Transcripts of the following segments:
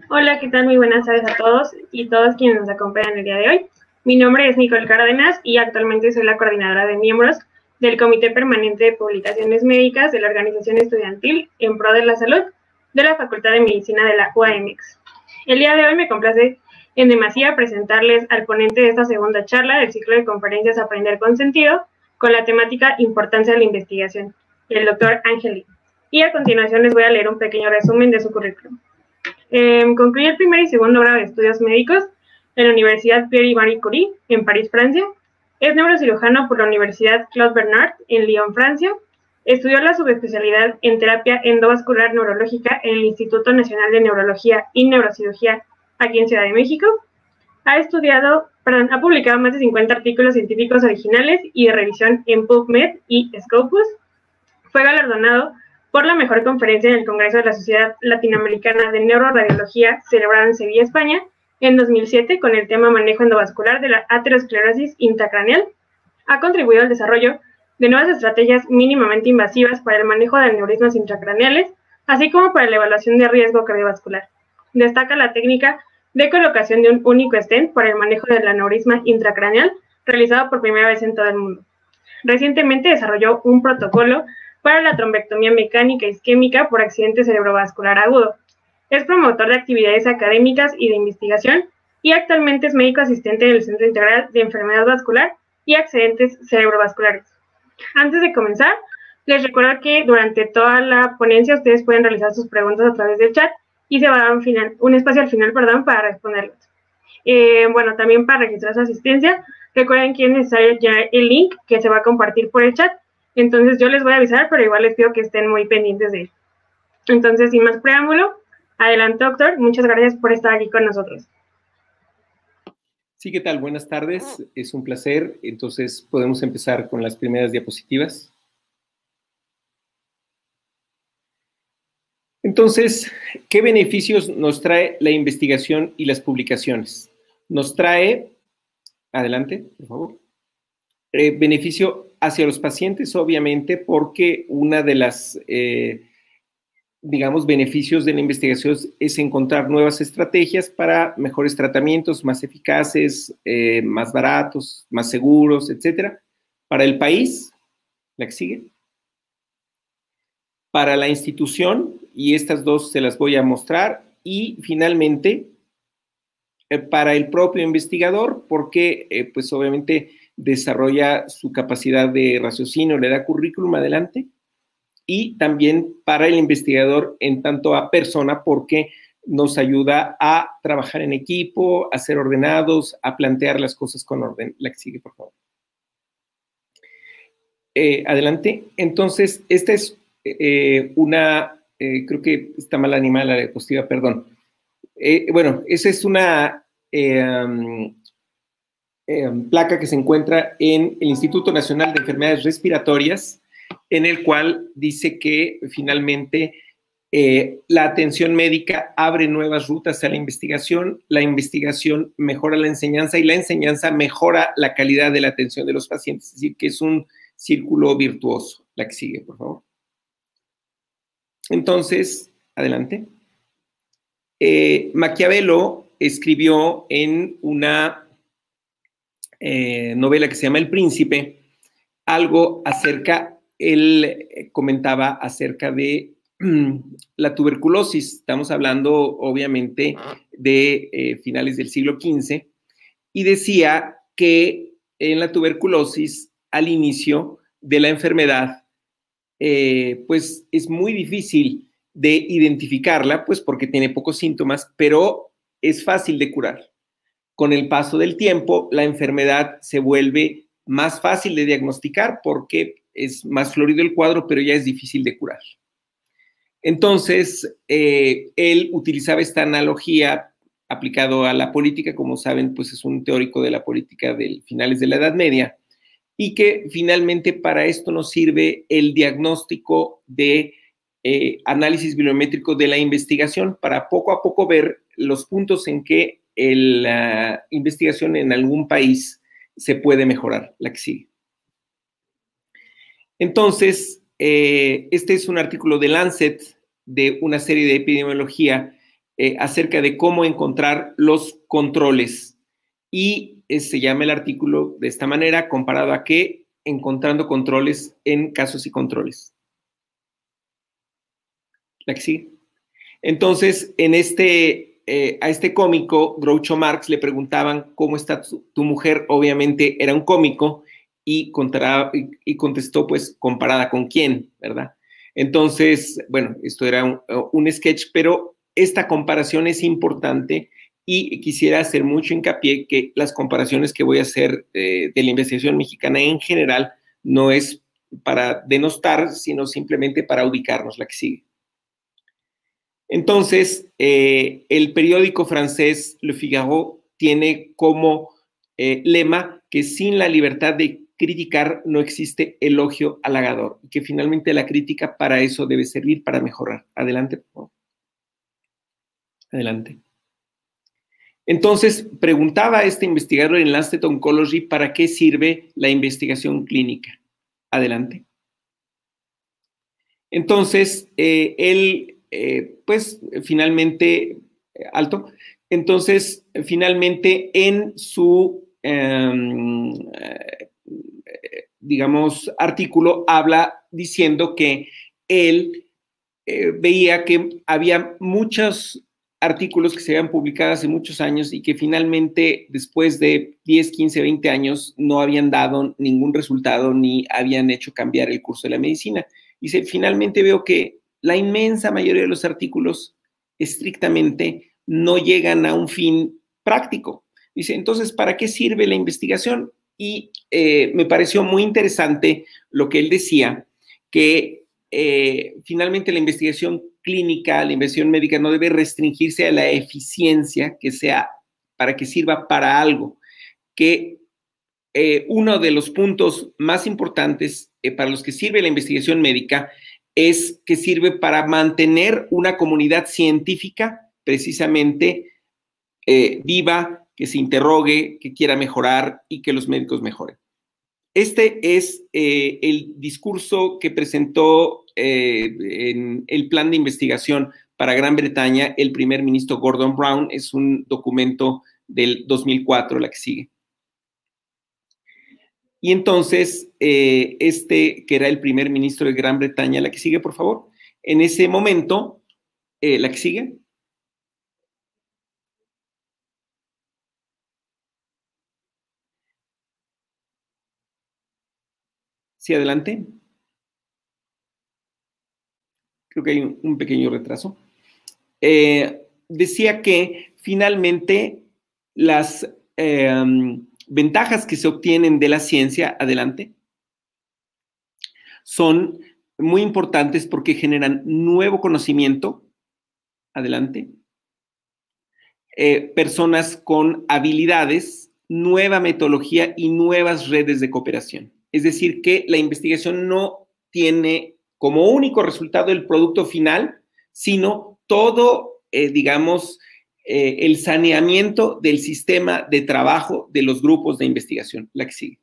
Hola, ¿qué tal? Muy buenas tardes a todos y todas quienes nos acompañan el día de hoy. Mi nombre es Nicole Cárdenas y actualmente soy la coordinadora de miembros del Comité Permanente de Publicaciones Médicas de la Organización Estudiantil en Pro de la Salud de la Facultad de Medicina de la UAMX. El día de hoy me complace en demasía presentarles al ponente de esta segunda charla del ciclo de conferencias Aprender con Sentido con la temática Importancia de la Investigación, el doctor Ángel. Y a continuación les voy a leer un pequeño resumen de su currículum. Concluyó el primer y segundo grado de estudios médicos en la Universidad Pierre y Marie Curie, en París, Francia. Es neurocirujano por la Universidad Claude Bernard, en Lyon, Francia. Estudió la subespecialidad en terapia endovascular neurológica en el Instituto Nacional de Neurología y Neurocirugía, aquí en Ciudad de México. Ha publicado más de 50 artículos científicos originales y de revisión en PubMed y Scopus. Fue galardonado por la mejor conferencia en el Congreso de la Sociedad Latinoamericana de Neuroradiología, celebrada en Sevilla, España, en 2007, con el tema Manejo endovascular de la aterosclerosis intracraneal. Ha contribuido al desarrollo de nuevas estrategias mínimamente invasivas para el manejo de aneurismas intracraneales, así como para la evaluación de riesgo cardiovascular. Destaca la técnica de colocación de un único stent para el manejo del aneurisma intracraneal, realizado por primera vez en todo el mundo. Recientemente desarrolló un protocolo para la trombectomía mecánica isquémica por accidente cerebrovascular agudo. Es promotor de actividades académicas y de investigación y actualmente es médico asistente del Centro Integral de Enfermedad Vascular y Accidentes Cerebrovasculares. Antes de comenzar, les recuerdo que durante toda la ponencia ustedes pueden realizar sus preguntas a través del chat y se va a dar un espacio al final, para responderlas. Bueno, también para registrar su asistencia, recuerden que es necesario llenar el link que se va a compartir por el chat. Entonces yo les voy a avisar, pero igual les pido que estén muy pendientes de él. Entonces, sin más preámbulo, adelante, doctor. Muchas gracias por estar aquí con nosotros. Sí, ¿qué tal? Buenas tardes. Es un placer. Entonces, podemos empezar con las primeras diapositivas. Entonces, ¿qué beneficios nos trae la investigación y las publicaciones? Nos trae, adelante, por favor, beneficio hacia los pacientes, obviamente, porque una de las, digamos, beneficios de la investigación es encontrar nuevas estrategias para mejores tratamientos, más eficaces, más baratos, más seguros, etcétera. Para el país, la que sigue. Para la institución, y estas dos se las voy a mostrar, y finalmente para el propio investigador, porque pues obviamente desarrolla su capacidad de raciocinio, le da currículum adelante, y también para el investigador en tanto a persona, porque nos ayuda a trabajar en equipo, a ser ordenados, a plantear las cosas con orden. La que sigue, por favor. Adelante. Entonces, esta es creo que está mal animada la diapositiva, perdón. Bueno, esa es una placa que se encuentra en el Instituto Nacional de Enfermedades Respiratorias, en el cual dice que finalmente la atención médica abre nuevas rutas a la investigación mejora la enseñanza y la enseñanza mejora la calidad de la atención de los pacientes, es decir, que es un círculo virtuoso. La que sigue, por favor. Entonces, adelante. Maquiavelo escribió en una novela que se llama El Príncipe algo acerca, él comentaba acerca de la tuberculosis. Estamos hablando, obviamente, de finales del siglo XV, y decía que en la tuberculosis, al inicio de la enfermedad, pues es muy difícil de identificarla, pues porque tiene pocos síntomas, pero es fácil de curar. Con el paso del tiempo, la enfermedad se vuelve más fácil de diagnosticar porque es más florido el cuadro, pero ya es difícil de curar. Entonces, él utilizaba esta analogía aplicado a la política. Como saben, pues es un teórico de la política de finales de la Edad Media, y que finalmente para esto nos sirve el diagnóstico de análisis bibliométrico de la investigación, para poco a poco ver los puntos en que la investigación en algún país se puede mejorar. La que sigue. Entonces, este es un artículo de Lancet de una serie de epidemiología acerca de cómo encontrar los controles. Y se llama el artículo de esta manera, comparado a qué, encontrando controles en casos y controles. La que sigue. Entonces, a este cómico, Groucho Marx, le preguntaban cómo está tu mujer. Obviamente era un cómico y contestó, pues, comparada con quién, ¿verdad? Entonces, bueno, esto era un sketch, pero esta comparación es importante y quisiera hacer mucho hincapié que las comparaciones que voy a hacer de la investigación mexicana en general no es para denostar, sino simplemente para ubicarnos. La que sigue. Entonces, el periódico francés Le Figaro tiene como lema que sin la libertad de criticar no existe elogio halagador, y que finalmente la crítica para eso debe servir, para mejorar. Adelante, por favor. Adelante. Entonces, preguntaba este investigador en Lancet Oncology para qué sirve la investigación clínica. Adelante. Entonces, pues finalmente, entonces finalmente en su, digamos, artículo habla diciendo que él veía que había muchos artículos que se habían publicado hace muchos años y que finalmente después de 10, 15, 20 años no habían dado ningún resultado ni habían hecho cambiar el curso de la medicina. Dice, finalmente veo que la inmensa mayoría de los artículos estrictamente no llegan a un fin práctico. Dice, entonces, ¿para qué sirve la investigación? Y me pareció muy interesante lo que él decía, que finalmente la investigación clínica, la investigación médica no debe restringirse a la eficiencia, que sea para que sirva para algo, que uno de los puntos más importantes para los que sirve la investigación médica es que sirve para mantener una comunidad científica precisamente viva, que se interrogue, que quiera mejorar y que los médicos mejoren. Este es el discurso que presentó en el plan de investigación para Gran Bretaña el primer ministro Gordon Brown. Es un documento del 2004, la que sigue. Y entonces, que era el primer ministro de Gran Bretaña, la que sigue, por favor. En ese momento, la que sigue. Sí, adelante. Creo que hay un pequeño retraso. Decía que finalmente las ventajas que se obtienen de la ciencia, adelante, son muy importantes porque generan nuevo conocimiento, adelante, personas con habilidades, nueva metodología y nuevas redes de cooperación. Es decir, que la investigación no tiene como único resultado el producto final, sino todo, digamos, el saneamiento del sistema de trabajo de los grupos de investigación. La que sigue.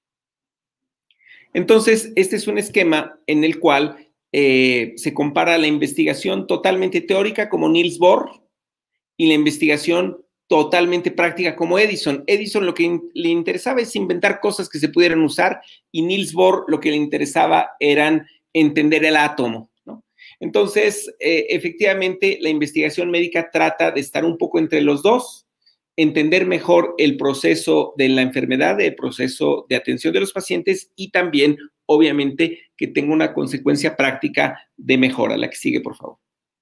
Entonces, este es un esquema en el cual se compara la investigación totalmente teórica como Niels Bohr y la investigación totalmente práctica como Edison. Edison lo que le interesaba es inventar cosas que se pudieran usar y Niels Bohr lo que le interesaba eran entender el átomo, ¿no? Entonces, efectivamente, la investigación médica trata de estar un poco entre los dos, entender mejor el proceso de la enfermedad, el proceso de atención de los pacientes y también, obviamente, que tenga una consecuencia práctica de mejora. La que sigue, por favor.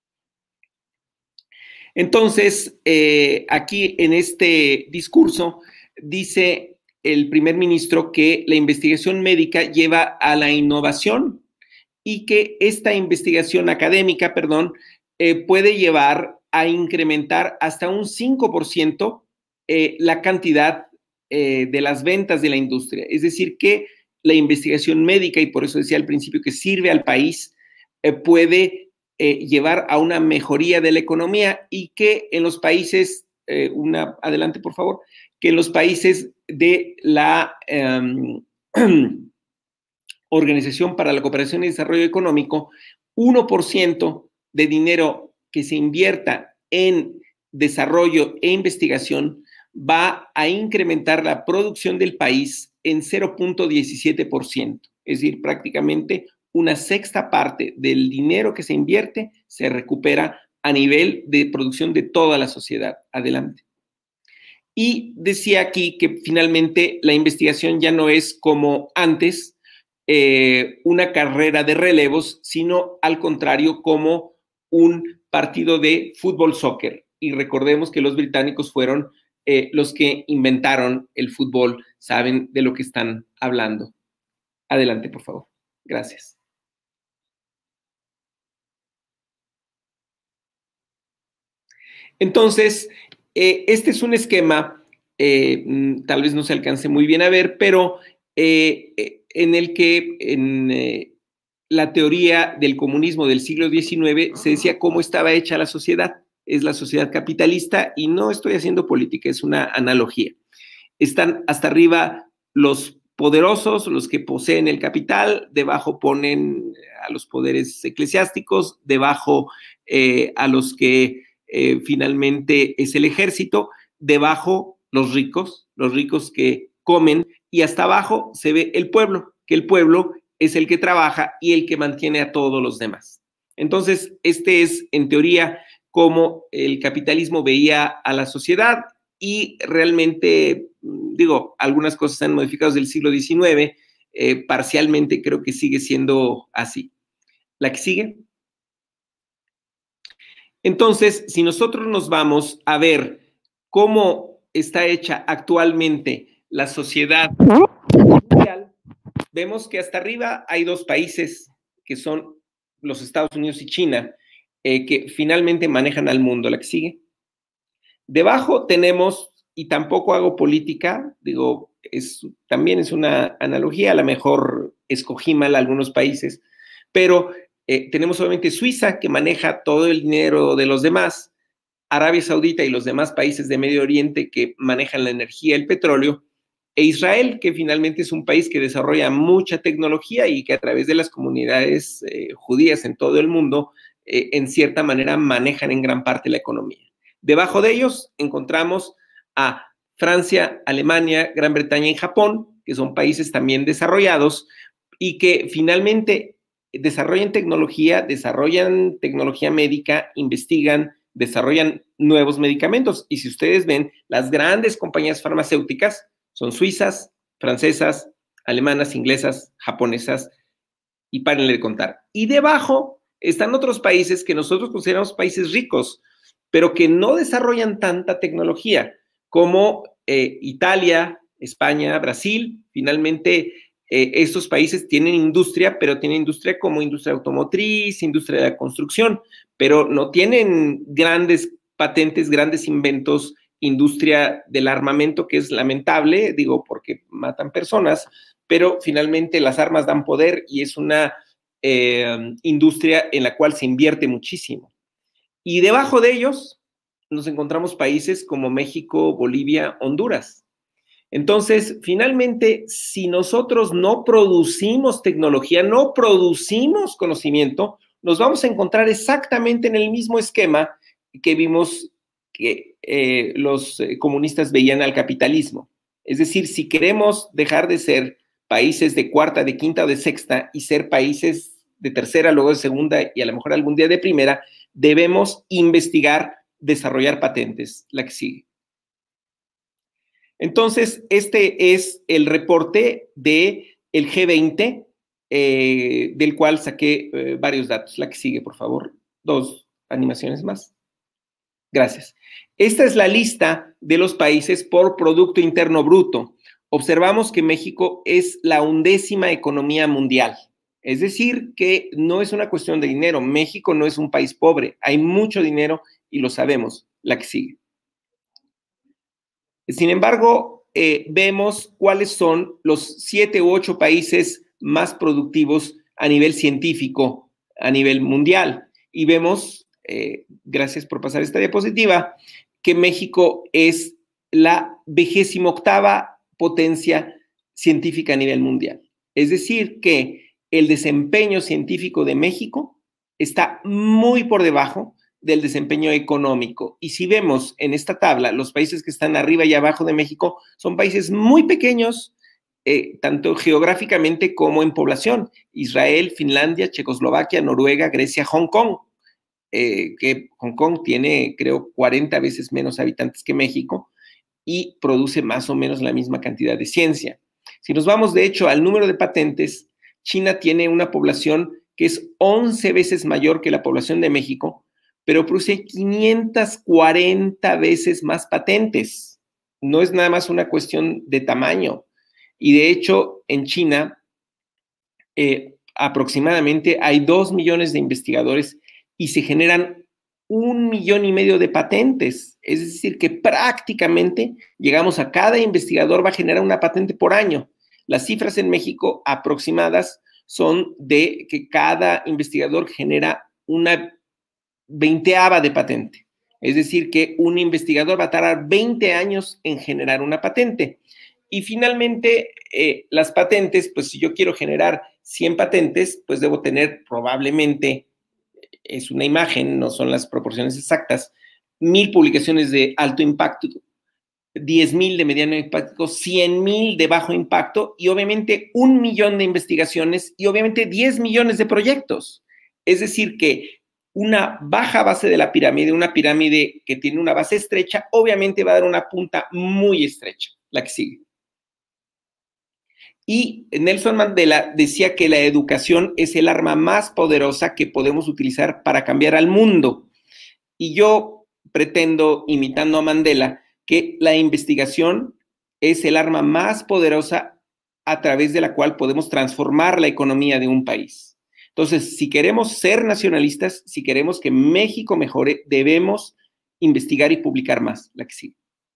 Entonces, aquí en este discurso dice el primer ministro que la investigación médica lleva a la innovación y que esta investigación académica, puede llevar a incrementar hasta un 5% la cantidad de las ventas de la industria. Es decir, que la investigación médica, y por eso decía al principio que sirve al país, puede llevar a una mejoría de la economía y que en los países, adelante por favor, que en los países de la Organización para la Cooperación y Desarrollo Económico, 1% de dinero que se invierta en desarrollo e investigación va a incrementar la producción del país en 0.17%, es decir, prácticamente una sexta parte del dinero que se invierte se recupera a nivel de producción de toda la sociedad. Adelante. Y decía aquí que finalmente la investigación ya no es como antes una carrera de relevos, sino al contrario como un partido de fútbol-soccer. Y recordemos que los británicos fueron los que inventaron el fútbol, saben de lo que están hablando. Adelante, por favor. Gracias. Entonces, este es un esquema, tal vez no se alcance muy bien a ver, pero en el que en la teoría del comunismo del siglo XIX se decía cómo estaba hecha la sociedad. Es la sociedad capitalista y no estoy haciendo política, es una analogía. Están hasta arriba los poderosos, los que poseen el capital, debajo ponen a los poderes eclesiásticos, debajo a los que finalmente es el ejército, debajo los ricos que comen, y hasta abajo se ve el pueblo, que el pueblo es el que trabaja y el que mantiene a todos los demás. Entonces, este es, en teoría, cómo el capitalismo veía a la sociedad y realmente, digo, algunas cosas se han modificado desde el siglo XIX, parcialmente creo que sigue siendo así. ¿La que sigue? Entonces, si nosotros nos vamos a ver cómo está hecha actualmente la sociedad mundial, vemos que hasta arriba hay dos países que son los Estados Unidos y China, que finalmente manejan al mundo. La que sigue. Debajo tenemos, y tampoco hago política, digo, también es una analogía, a lo mejor escogí mal algunos países, pero tenemos obviamente Suiza, que maneja todo el dinero de los demás, Arabia Saudita y los demás países de Medio Oriente que manejan la energía, el petróleo, e Israel, que finalmente es un país que desarrolla mucha tecnología y que a través de las comunidades judías en todo el mundo, en cierta manera manejan en gran parte la economía. Debajo de ellos encontramos a Francia, Alemania, Gran Bretaña y Japón, que son países también desarrollados y que finalmente desarrollan tecnología médica, investigan, desarrollan nuevos medicamentos. Y si ustedes ven, las grandes compañías farmacéuticas son suizas, francesas, alemanas, inglesas, japonesas, y párenle de contar. Y debajo están otros países que nosotros consideramos países ricos, pero que no desarrollan tanta tecnología, como Italia, España, Brasil. Finalmente, estos países tienen industria, pero tienen industria como industria automotriz, industria de la construcción, pero no tienen grandes patentes, grandes inventos, industria del armamento, que es lamentable, digo, porque matan personas, pero finalmente las armas dan poder y es una industria en la cual se invierte muchísimo. Y debajo de ellos nos encontramos países como México, Bolivia, Honduras. Entonces, finalmente, si nosotros no producimos tecnología, no producimos conocimiento, nos vamos a encontrar exactamente en el mismo esquema que vimos que los comunistas veían al capitalismo. Es decir, si queremos dejar de ser países de cuarta, de quinta o de sexta y ser países de tercera, luego de segunda y a lo mejor algún día de primera, debemos investigar, desarrollar patentes. La que sigue. Entonces, este es el reporte del G20, del cual saqué varios datos. La que sigue, por favor. 2 animaciones más. Gracias. Esta es la lista de los países por Producto Interno Bruto. Observamos que México es la 11ª economía mundial. Es decir, que no es una cuestión de dinero. México no es un país pobre. Hay mucho dinero y lo sabemos. La que sigue. Sin embargo, vemos cuáles son los 7 u 8 países más productivos a nivel científico, a nivel mundial. Y vemos, gracias por pasar esta diapositiva, que México es la 28ª potencia científica a nivel mundial. Es decir, que el desempeño científico de México está muy por debajo del desempeño económico. Y si vemos en esta tabla, los países que están arriba y abajo de México son países muy pequeños, tanto geográficamente como en población. Israel, Finlandia, Checoslovaquia, Noruega, Grecia, Hong Kong. Que Hong Kong tiene, creo, 40 veces menos habitantes que México y produce más o menos la misma cantidad de ciencia. Si nos vamos, de hecho, al número de patentes, China tiene una población que es 11 veces mayor que la población de México, pero produce 540 veces más patentes. No es nada más una cuestión de tamaño. Y de hecho, en China, aproximadamente hay 2 millones de investigadores y se generan 1,5 millones de patentes. Es decir, que prácticamente llegamos a cada investigador va a generar una patente por año. Las cifras en México aproximadas son de que cada investigador genera una 20ava de patente. Es decir, que un investigador va a tardar 20 años en generar una patente. Y finalmente, las patentes, pues si yo quiero generar 100 patentes, pues debo tener probablemente, es una imagen, no son las proporciones exactas, 1,000 publicaciones de alto impacto, 10,000 de mediano impacto, 100,000 de bajo impacto y obviamente 1 millón de investigaciones y obviamente 10 millones de proyectos. Es decir, que una baja base de la pirámide, una pirámide que tiene una base estrecha, obviamente va a dar una punta muy estrecha, la que sigue. Y Nelson Mandela decía que la educación es el arma más poderosa que podemos utilizar para cambiar al mundo. Y yo pretendo, imitando a Mandela, que la investigación es el arma más poderosa a través de la cual podemos transformar la economía de un país. Entonces, si queremos ser nacionalistas, si queremos que México mejore, debemos investigar y publicar más, la que sigue.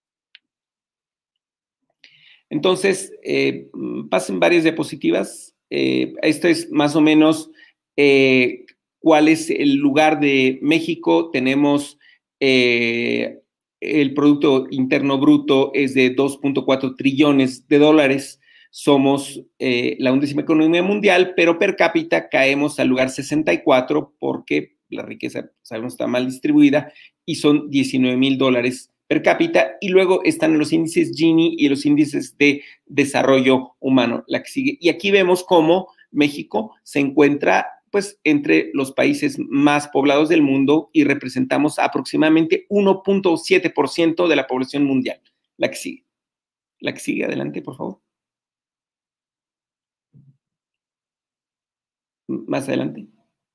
Entonces, pasen varias diapositivas. Esto es más o menos cuál es el lugar de México. Tenemos el Producto Interno Bruto es de 2.4 trillones de dólares. Somos la 11ª economía mundial, pero per cápita caemos al lugar 64 porque la riqueza, sabemos, está mal distribuida y son $19,000 per cápita, y luego están los índices Gini y los índices de desarrollo humano, la que sigue. Y aquí vemos cómo México se encuentra, pues, entre los países más poblados del mundo y representamos aproximadamente 1.7% de la población mundial, la que sigue. La que sigue, adelante, por favor. Más adelante.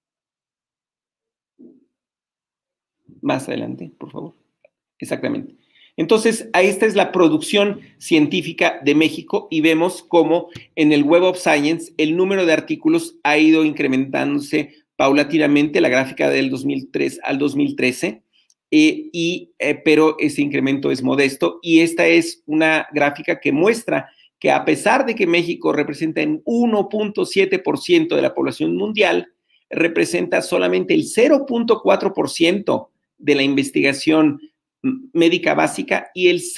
Más adelante, por favor. Exactamente. Entonces, esta es la producción científica de México y vemos cómo en el Web of Science el número de artículos ha ido incrementándose paulatinamente, la gráfica del 2003 al 2013, pero ese incremento es modesto y esta es una gráfica que muestra que a pesar de que México representa en 1.7% de la población mundial, representa solamente el 0.4% de la investigación médica básica y el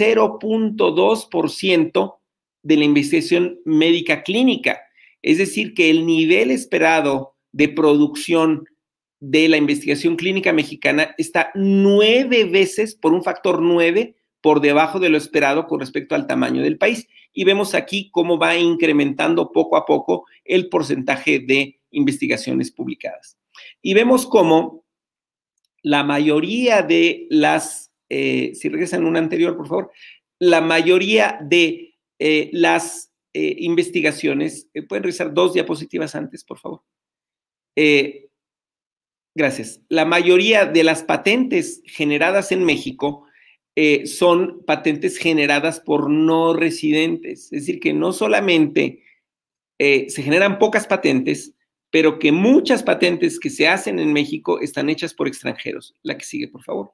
0.2% de la investigación médica clínica. Es decir, que el nivel esperado de producción de la investigación clínica mexicana está 9 veces, por un factor 9, por debajo de lo esperado con respecto al tamaño del país. Y vemos aquí cómo va incrementando poco a poco el porcentaje de investigaciones publicadas. Y vemos cómo la mayoría de las si regresan una anterior, por favor, la mayoría de las investigaciones, ¿pueden revisar 2 diapositivas antes, por favor? Gracias. La mayoría de las patentes generadas en México son patentes generadas por no residentes, es decir, que no solamente se generan pocas patentes, pero que muchas patentes que se hacen en México están hechas por extranjeros. La que sigue, por favor.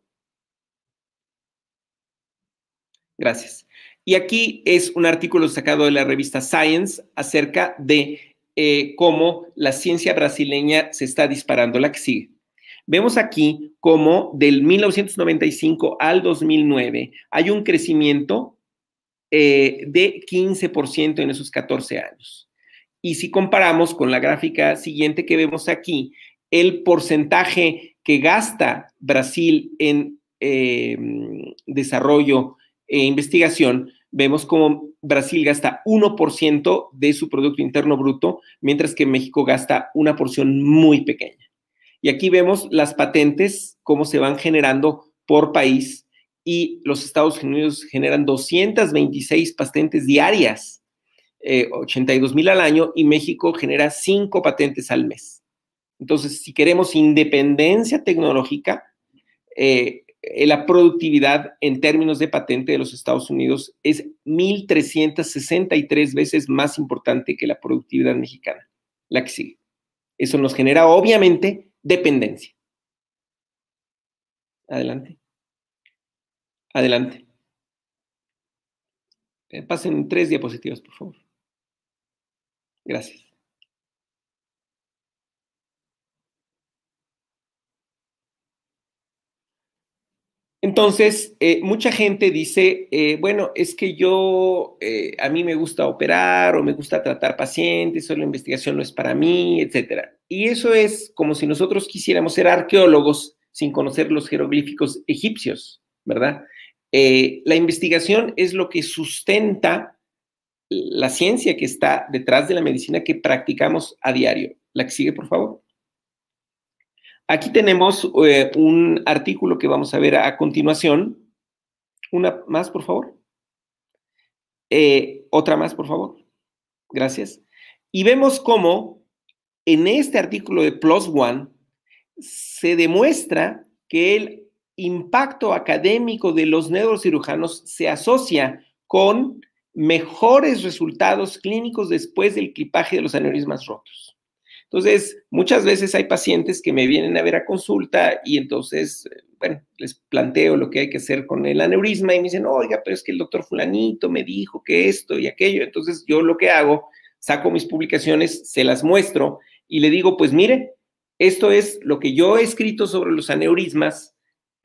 Gracias. Y aquí es un artículo sacado de la revista Science acerca de cómo la ciencia brasileña se está disparando. La que sigue. Vemos aquí cómo del 1995 al 2009 hay un crecimiento de 15% en esos 14 años. Y si comparamos con la gráfica siguiente que vemos aquí, el porcentaje que gasta Brasil en desarrollo e investigación, vemos como Brasil gasta 1% de su Producto Interno Bruto, mientras que México gasta una porción muy pequeña. Y aquí vemos las patentes, cómo se van generando por país, y los Estados Unidos generan 226 patentes diarias, 82,000 al año, y México genera 5 patentes al mes. Entonces, si queremos independencia tecnológica, la productividad en términos de patente de los Estados Unidos es 1,363 veces más importante que la productividad mexicana, la que sigue. Eso nos genera, obviamente, dependencia. Adelante. Adelante. Pasen 3 diapositivas, por favor. Gracias. Entonces, mucha gente dice, bueno, es que yo, a mí me gusta operar o me gusta tratar pacientes, o la investigación no es para mí, etcétera. Y eso es como si nosotros quisiéramos ser arqueólogos sin conocer los jeroglíficos egipcios, ¿verdad? La investigación es lo que sustenta la ciencia que está detrás de la medicina que practicamos a diario. La que sigue, por favor. Aquí tenemos un artículo que vamos a ver a continuación. Una más, por favor. Otra más, por favor. Gracias. Y vemos cómo en este artículo de PLOS ONE se demuestra que el impacto académico de los neurocirujanos se asocia con mejores resultados clínicos después del clipaje de los aneurismas rotos. Entonces, muchas veces hay pacientes que me vienen a ver a consulta y entonces, bueno, les planteo lo que hay que hacer con el aneurisma y me dicen, oiga, pero es que el doctor fulanito me dijo que esto y aquello. Entonces, yo lo que hago, saco mis publicaciones, se las muestro y le digo, pues mire, esto es lo que yo he escrito sobre los aneurismas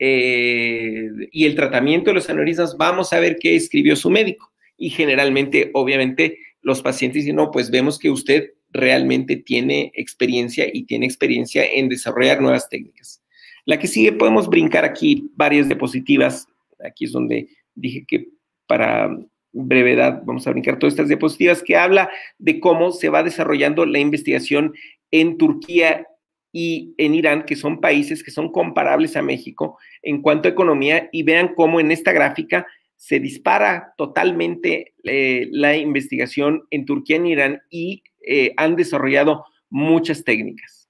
y el tratamiento de los aneurismas, vamos a ver qué escribió su médico. Y generalmente, obviamente, los pacientes dicen, no, pues vemos que usted realmente tiene experiencia y tiene experiencia en desarrollar nuevas técnicas. La que sigue, podemos brincar aquí varias diapositivas. Aquí es donde dije que para brevedad vamos a brincar todas estas diapositivas que habla de cómo se va desarrollando la investigación en Turquía y en Irán, que son países que son comparables a México en cuanto a economía, y vean cómo en esta gráfica se dispara totalmente la investigación en Turquía y en Irán y han desarrollado muchas técnicas.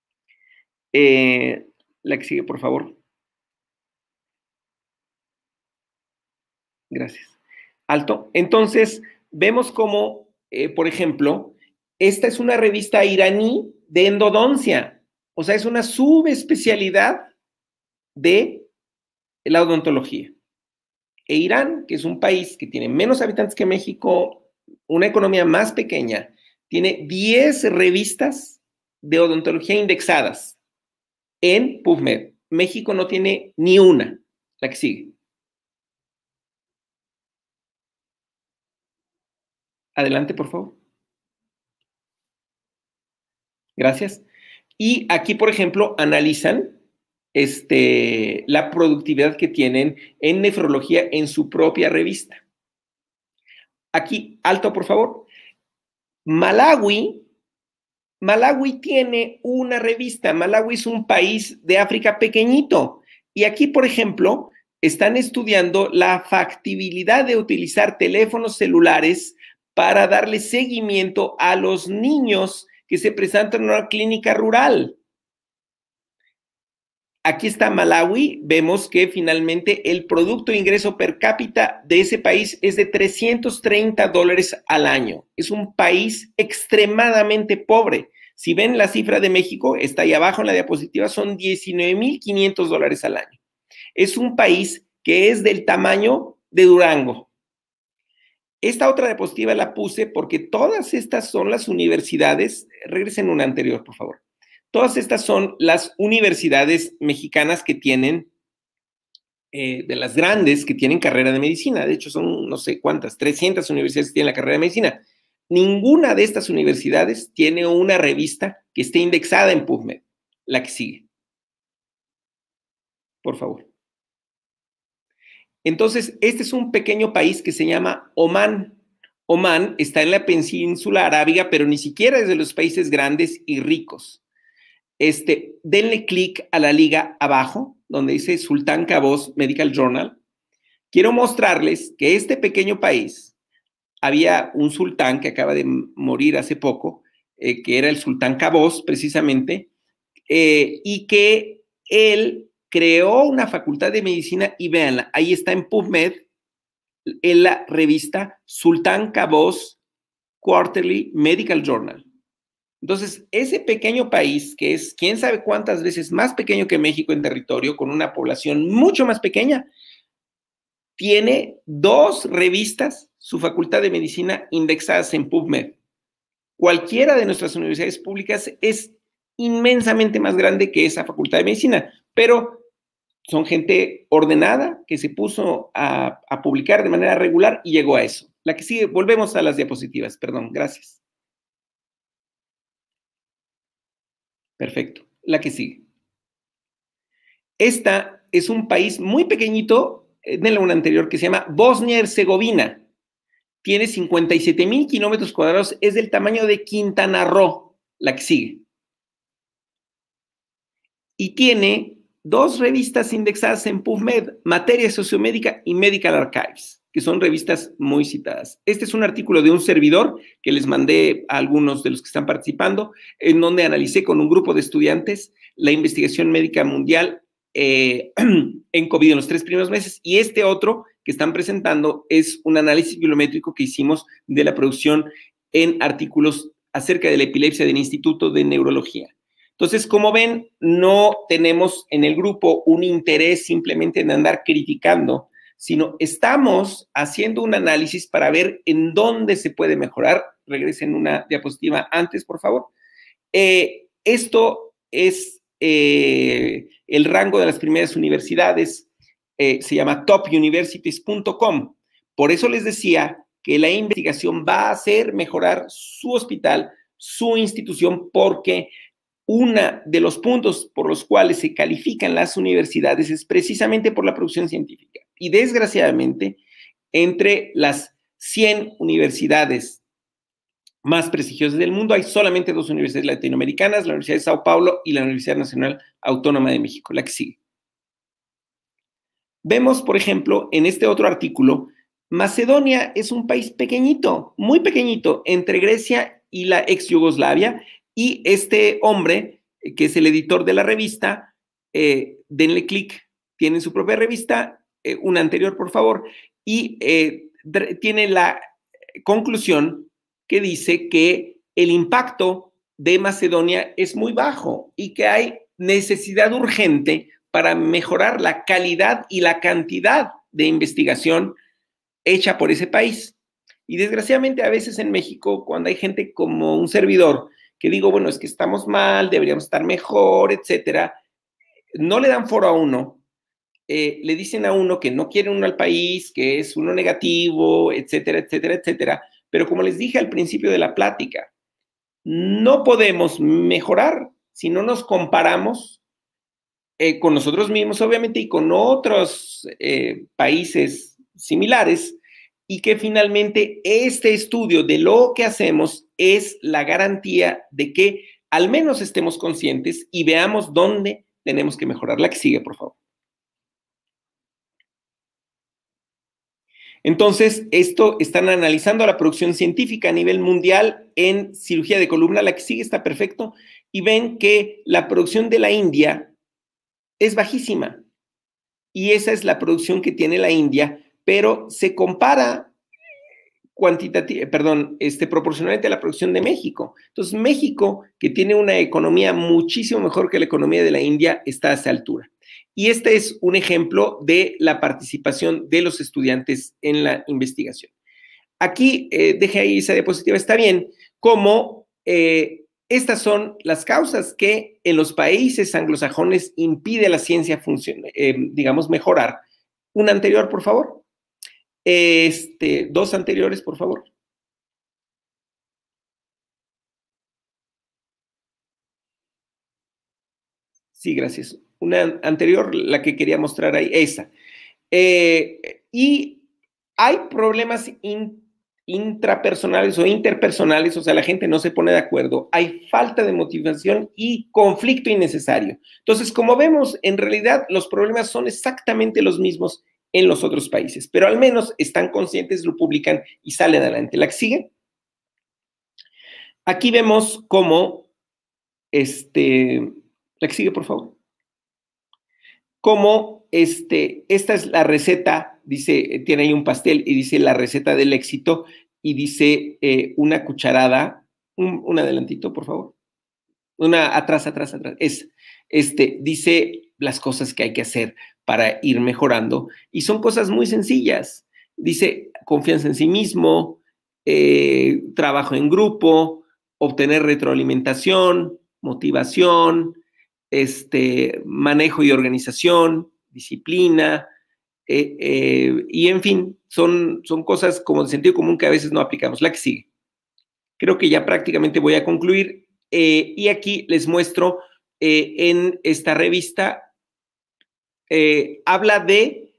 La que sigue, por favor. Gracias. Alto. Entonces, vemos cómo, por ejemplo, esta es una revista iraní de endodoncia. O sea, es una subespecialidad de la odontología. E Irán, que es un país que tiene menos habitantes que México, una economía más pequeña, tiene 10 revistas de odontología indexadas en PubMed. México no tiene ni una. La que sigue. Adelante, por favor. Gracias. Y aquí, por ejemplo, analizan la productividad que tienen en nefrología en su propia revista. Aquí, alto, por favor. Malawi tiene una revista. Malawi es un país de África pequeñito. Y aquí, por ejemplo, están estudiando la factibilidad de utilizar teléfonos celulares para darle seguimiento a los niños que se presentan en una clínica rural. Aquí está Malawi, vemos que finalmente el producto de ingreso per cápita de ese país es de $330 al año. Es un país extremadamente pobre. Si ven la cifra de México, está ahí abajo en la diapositiva, son $19,500 al año. Es un país que es del tamaño de Durango. Esta otra diapositiva la puse porque todas estas son las universidades. Regresen una anterior, por favor. Todas estas son las universidades mexicanas que tienen, de las grandes, que tienen carrera de medicina. De hecho, son no sé cuántas, 300 universidades que tienen la carrera de medicina. Ninguna de estas universidades tiene una revista que esté indexada en PubMed. La que sigue. por favor. Entonces, este es un pequeño país que se llama Omán. Omán está en la península arábiga, pero ni siquiera es de los países grandes y ricos. Denle clic a la liga abajo, donde dice Sultán Qaboos Medical Journal. Quiero mostrarles que este pequeño país, había un sultán que acaba de morir hace poco, que era el Sultán Qaboos, precisamente, y que él creó una facultad de medicina, y véanla, ahí está en PubMed, en la revista Sultán Qaboos Quarterly Medical Journal. Entonces, ese pequeño país, que es quién sabe cuántas veces más pequeño que México en territorio, con una población mucho más pequeña, tiene 2 revistas, su facultad de medicina, indexadas en PubMed. Cualquiera de nuestras universidades públicas es inmensamente más grande que esa facultad de medicina, pero son gente ordenada que se puso a publicar de manera regular y llegó a eso. La que sigue, volvemos a las diapositivas, perdón, gracias. Perfecto, la que sigue. Esta es un país muy pequeñito, en la una anterior, que se llama Bosnia-Herzegovina. Tiene 57,000 kilómetros cuadrados, es del tamaño de Quintana Roo, la que sigue. Y tiene 2 revistas indexadas en PubMed, Materia Sociomédica y Medical Archives, que son revistas muy citadas. Este es un artículo de un servidor que les mandé a algunos de los que están participando, en donde analicé con un grupo de estudiantes la investigación médica mundial en COVID en los 3 primeros meses, y este otro que están presentando es un análisis biométrico que hicimos de la producción en artículos acerca de la epilepsia del Instituto de Neurología. Entonces, como ven, no tenemos en el grupo un interés simplemente en andar criticando, sino estamos haciendo un análisis para ver en dónde se puede mejorar. Regresen una diapositiva antes, por favor. Esto es el rango de las primeras universidades, se llama topuniversities.com. Por eso les decía que la investigación va a hacer mejorar su hospital, su institución, porque uno de los puntos por los cuales se califican las universidades es precisamente por la producción científica. Y desgraciadamente, entre las 100 universidades más prestigiosas del mundo, hay solamente 2 universidades latinoamericanas, la Universidad de Sao Paulo y la Universidad Nacional Autónoma de México, la que sigue. Vemos, por ejemplo, en este otro artículo, Macedonia es un país pequeñito, muy pequeñito, entre Grecia y la ex Yugoslavia, y este hombre, que es el editor de la revista, denle clic, tiene su propia revista, una anterior, por favor, y tiene la conclusión que dice que el impacto de Macedonia es muy bajo y que hay necesidad urgente para mejorar la calidad y la cantidad de investigación hecha por ese país. Y desgraciadamente a veces en México, cuando hay gente como un servidor, que digo, bueno, es que estamos mal, deberíamos estar mejor, etcétera, no le dan foro a uno, le dicen a uno que no quiere uno al país, que es uno negativo, etcétera, etcétera, etcétera. Pero como les dije al principio de la plática, no podemos mejorar si no nos comparamos con nosotros mismos, obviamente, y con otros países similares, y que finalmente este estudio de lo que hacemos es la garantía de que al menos estemos conscientes y veamos dónde tenemos que mejorar. La que sigue, por favor. Entonces, esto están analizando la producción científica a nivel mundial en cirugía de columna. La que sigue está perfecto, y ven que la producción de la India es bajísima, y esa es la producción que tiene la India, pero se compara proporcionalmente a la producción de México. Entonces, México, que tiene una economía muchísimo mejor que la economía de la India, está a esa altura. Y este es un ejemplo de la participación de los estudiantes en la investigación. Aquí, deje ahí esa diapositiva, está bien, como estas son las causas que en los países anglosajones impide a la ciencia digamos, mejorar. Una anterior, por favor. 2 anteriores, por favor. Sí, gracias. Una anterior, la que quería mostrar ahí, esa. Y hay problemas intrapersonales o interpersonales, o sea, la gente no se pone de acuerdo, hay falta de motivación y conflicto innecesario. Entonces, como vemos, en realidad los problemas son exactamente los mismos en los otros países, pero al menos están conscientes, lo publican y salen adelante. ¿La que sigue? Aquí vemos cómo, la que sigue, por favor. Cómo esta es la receta, dice, tiene ahí un pastel y dice la receta del éxito y dice una cucharada, un adelantito, por favor. Una atrás, dice las cosas que hay que hacer para ir mejorando y son cosas muy sencillas. Dice confianza en sí mismo, trabajo en grupo, obtener retroalimentación, motivación, manejo y organización, disciplina, y en fin, son cosas como de sentido común que a veces no aplicamos. La que sigue. Creo que ya prácticamente voy a concluir. Y aquí les muestro en esta revista, habla de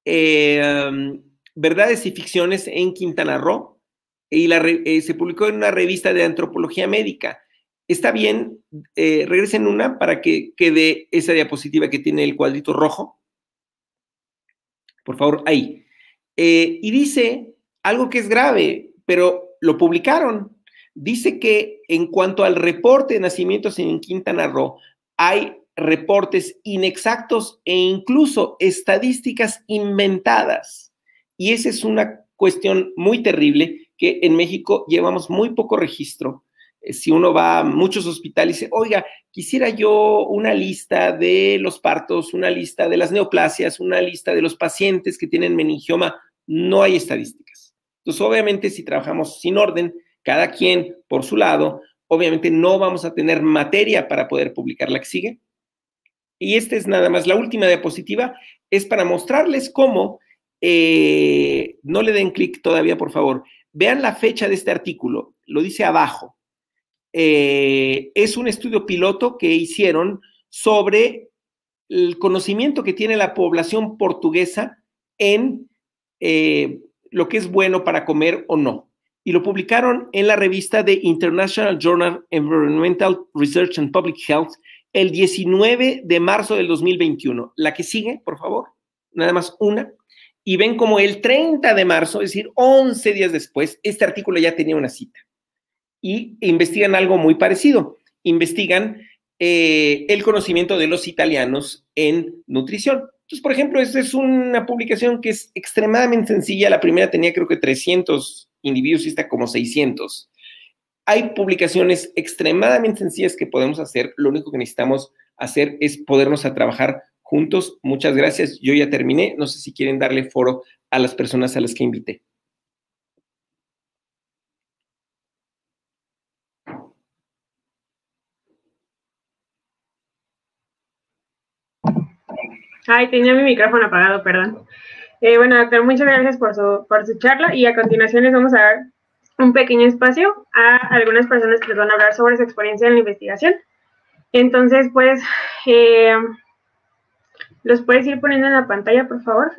verdades y ficciones en Quintana Roo y se publicó en una revista de antropología médica. Está bien, regresen una para que quede esa diapositiva que tiene el cuadrito rojo. Por favor, ahí. Y dice algo que es grave, pero lo publicaron. Dice que en cuanto al reporte de nacimientos en Quintana Roo, hay reportes inexactos e incluso estadísticas inventadas. Y esa es una cuestión muy terrible que en México llevamos muy poco registro. Si uno va a muchos hospitales y dice, oiga, quisiera yo una lista de los partos, una lista de las neoplasias, una lista de los pacientes que tienen meningioma, no hay estadísticas. Entonces, obviamente, si trabajamos sin orden, cada quien por su lado, obviamente no vamos a tener materia para poder publicar. La que sigue. Y esta es nada más la última diapositiva, es para mostrarles cómo, no le den clic todavía, por favor, vean la fecha de este artículo, lo dice abajo. Es un estudio piloto que hicieron sobre el conocimiento que tiene la población portuguesa en lo que es bueno para comer o no. Y lo publicaron en la revista de International Journal Environmental Research and Public Health el 19 de marzo del 2021. La que sigue, por favor, nada más una. Y ven como el 30 de marzo, es decir, 11 días después, este artículo ya tenía una cita. Y investigan algo muy parecido. Investigan el conocimiento de los italianos en nutrición. Entonces, por ejemplo, esta es una publicación que es extremadamente sencilla. La primera tenía creo que 300 individuos y esta como 600. Hay publicaciones extremadamente sencillas que podemos hacer. Lo único que necesitamos hacer es podernos a trabajar juntos. Muchas gracias. Yo ya terminé. No sé si quieren darle foro a las personas a las que invité. Ay, tenía mi micrófono apagado, perdón. Bueno, doctor, muchas gracias por su charla y a continuación les vamos a dar un pequeño espacio a algunas personas que les van a hablar sobre su experiencia en la investigación. Entonces, pues, ¿los puedes ir poniendo en la pantalla, por favor?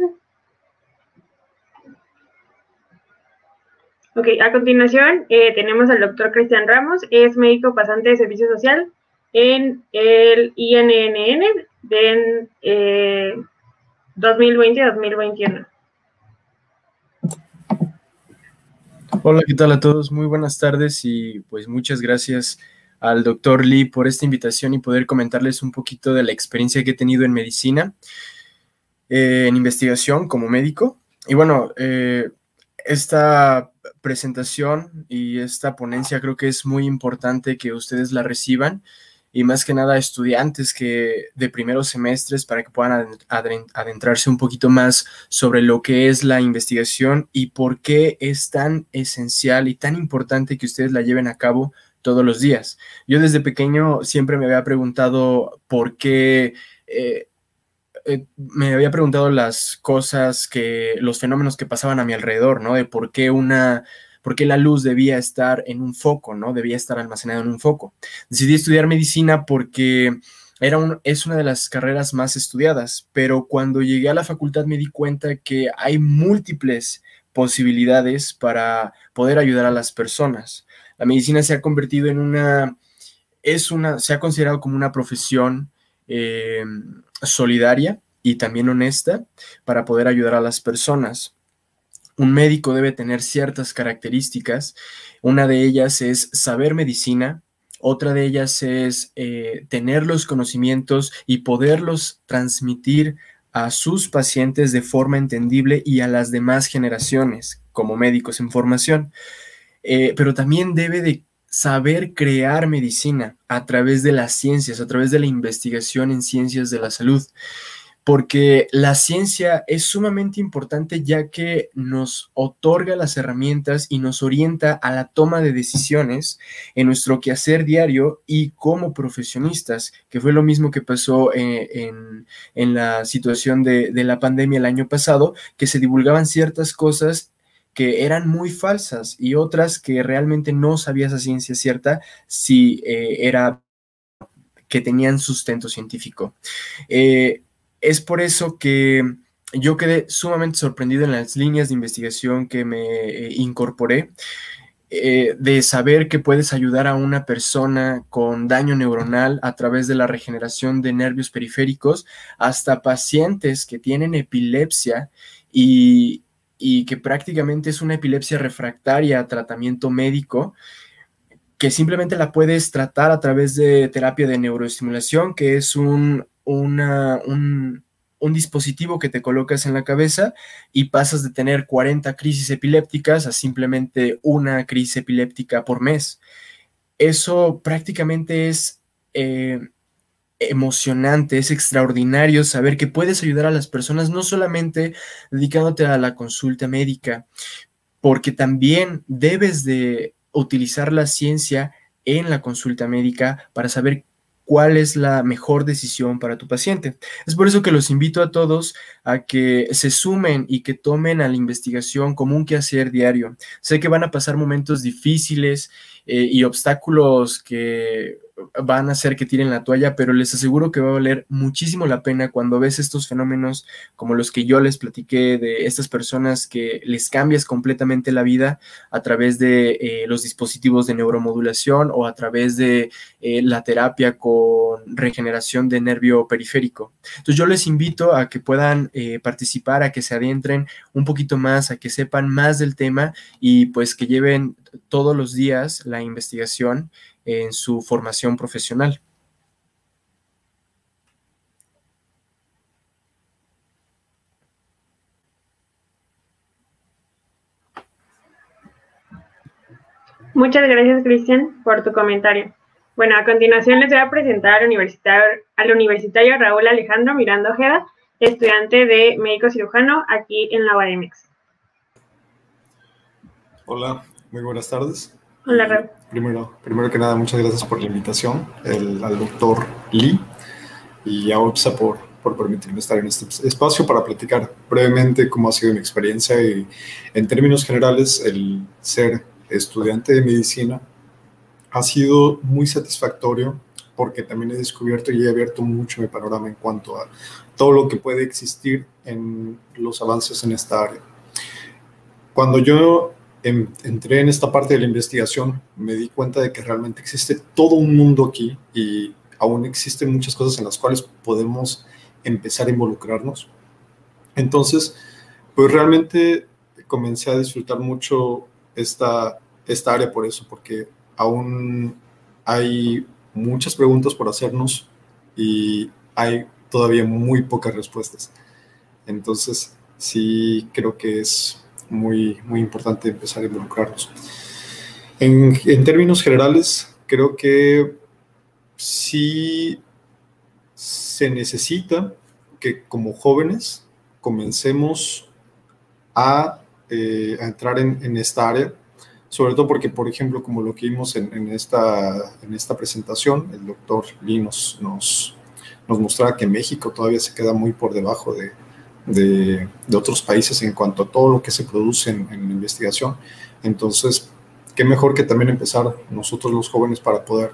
Ok, a continuación tenemos al doctor Cristian Ramos, es médico pasante de servicio social en el INNN de 2020-2021. Hola, ¿qué tal a todos? Muy buenas tardes y pues muchas gracias al doctor Lee por esta invitación y poder comentarles un poquito de la experiencia que he tenido en medicina, en investigación como médico. Y bueno, esta presentación y esta ponencia creo que es muy importante que ustedes la reciban y más que nada estudiantes que de primeros semestres para que puedan adentrarse un poquito más sobre lo que es la investigación y por qué es tan esencial y tan importante que ustedes la lleven a cabo todos los días. Yo desde pequeño siempre me había preguntado por qué... me había preguntado las cosas los fenómenos que pasaban a mi alrededor, ¿no? De por qué la luz debía estar en un foco, ¿no? Debía estar almacenada en un foco. Decidí estudiar medicina porque es una de las carreras más estudiadas, pero cuando llegué a la facultad me di cuenta que hay múltiples posibilidades para poder ayudar a las personas. La medicina se ha convertido en se ha considerado como una profesión solidaria y también honesta para poder ayudar a las personas. Un médico debe tener ciertas características. Una de ellas es saber medicina. Otra de ellas es tener los conocimientos y poderlos transmitir a sus pacientes de forma entendible y a las demás generaciones como médicos en formación. Pero también debe de saber crear medicina a través de las ciencias, a través de la investigación en ciencias de la salud, porque la ciencia es sumamente importante ya que nos otorga las herramientas y nos orienta a la toma de decisiones en nuestro quehacer diario y como profesionistas, que fue lo mismo que pasó en la situación de la pandemia el año pasado, que se divulgaban ciertas cosas que eran muy falsas y otras que realmente no sabías a ciencia cierta si era que tenían sustento científico. Es por eso que yo quedé sumamente sorprendido en las líneas de investigación que me incorporé, de saber que puedes ayudar a una persona con daño neuronal a través de la regeneración de nervios periféricos, hasta pacientes que tienen epilepsia y que prácticamente es una epilepsia refractaria a tratamiento médico, que simplemente la puedes tratar a través de terapia de neuroestimulación, que es un dispositivo que te colocas en la cabeza y pasas de tener 40 crisis epilépticas a simplemente una crisis epiléptica por mes. Eso prácticamente es emocionante, es extraordinario saber que puedes ayudar a las personas no solamente dedicándote a la consulta médica, porque también debes de utilizar la ciencia en la consulta médica para saber cuál es la mejor decisión para tu paciente. Es por eso que los invito a todos a que se sumen y que tomen a la investigación como un quehacer diario. Sé que van a pasar momentos difíciles y obstáculos que van a hacer que tiren la toalla, pero les aseguro que va a valer muchísimo la pena cuando ves estos fenómenos como los que yo les platiqué, de estas personas que les cambias completamente la vida a través de los dispositivos de neuromodulación o a través de la terapia con regeneración de nervio periférico. Entonces yo les invito a que puedan participar, a que se adentren un poquito más, a que sepan más del tema y pues que lleven todos los días la investigación en su formación profesional. Muchas gracias, Cristian, por tu comentario. Bueno, a continuación les voy a presentar al universitario Raúl Alejandro Miranda Ojeda, estudiante de médico cirujano aquí en la UADMX. Hola, muy buenas tardes. Hola, Raúl. Primero que nada, muchas gracias por la invitación al doctor Lee y a OPSA por permitirme estar en este espacio para platicar brevemente cómo ha sido mi experiencia y, en términos generales, el ser estudiante de medicina ha sido muy satisfactorio porque también he descubierto y he abierto mucho mi panorama en cuanto a todo lo que puede existir en los avances en esta área. Cuando yo entré en esta parte de la investigación, me di cuenta de que realmente existe todo un mundo aquí y aún existen muchas cosas en las cuales podemos empezar a involucrarnos. Entonces, pues realmente comencé a disfrutar mucho esta área por eso, porque aún hay muchas preguntas por hacernos y hay todavía muy pocas respuestas. Entonces, sí creo que es muy importante empezar a involucrarnos. En términos generales, creo que sí se necesita que como jóvenes comencemos a entrar en esta área, sobre todo porque, por ejemplo, como lo que vimos en esta presentación, el doctor Lee nos mostraba que México todavía se queda muy por debajo de otros países en cuanto a todo lo que se produce en investigación. Entonces, qué mejor que también empezar nosotros los jóvenes para poder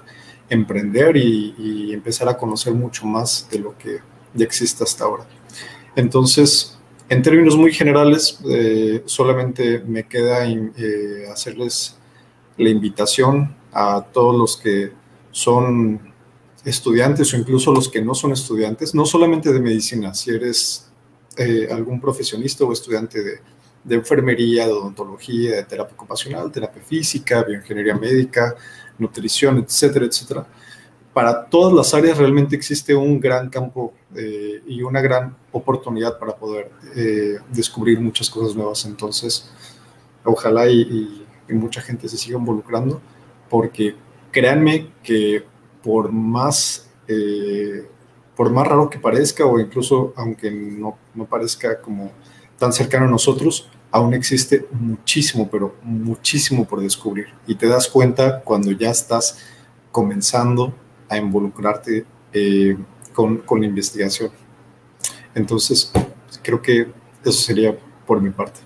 emprender y empezar a conocer mucho más de lo que ya existe hasta ahora. Entonces, en términos muy generales, solamente me queda hacerles la invitación a todos los que son estudiantes o incluso los que no son estudiantes, no solamente de medicina, si eres algún profesionista o estudiante de enfermería, de odontología, de terapia ocupacional, terapia física, bioingeniería médica, nutrición, etcétera, etcétera. Para todas las áreas realmente existe un gran campo y una gran oportunidad para poder descubrir muchas cosas nuevas. Entonces, ojalá y mucha gente se siga involucrando, porque créanme que por más raro que parezca, o incluso aunque no parezca como tan cercano a nosotros, aún existe muchísimo, pero muchísimo por descubrir. Y te das cuenta cuando ya estás comenzando a involucrarte con la investigación. Entonces, creo que eso sería por mi parte.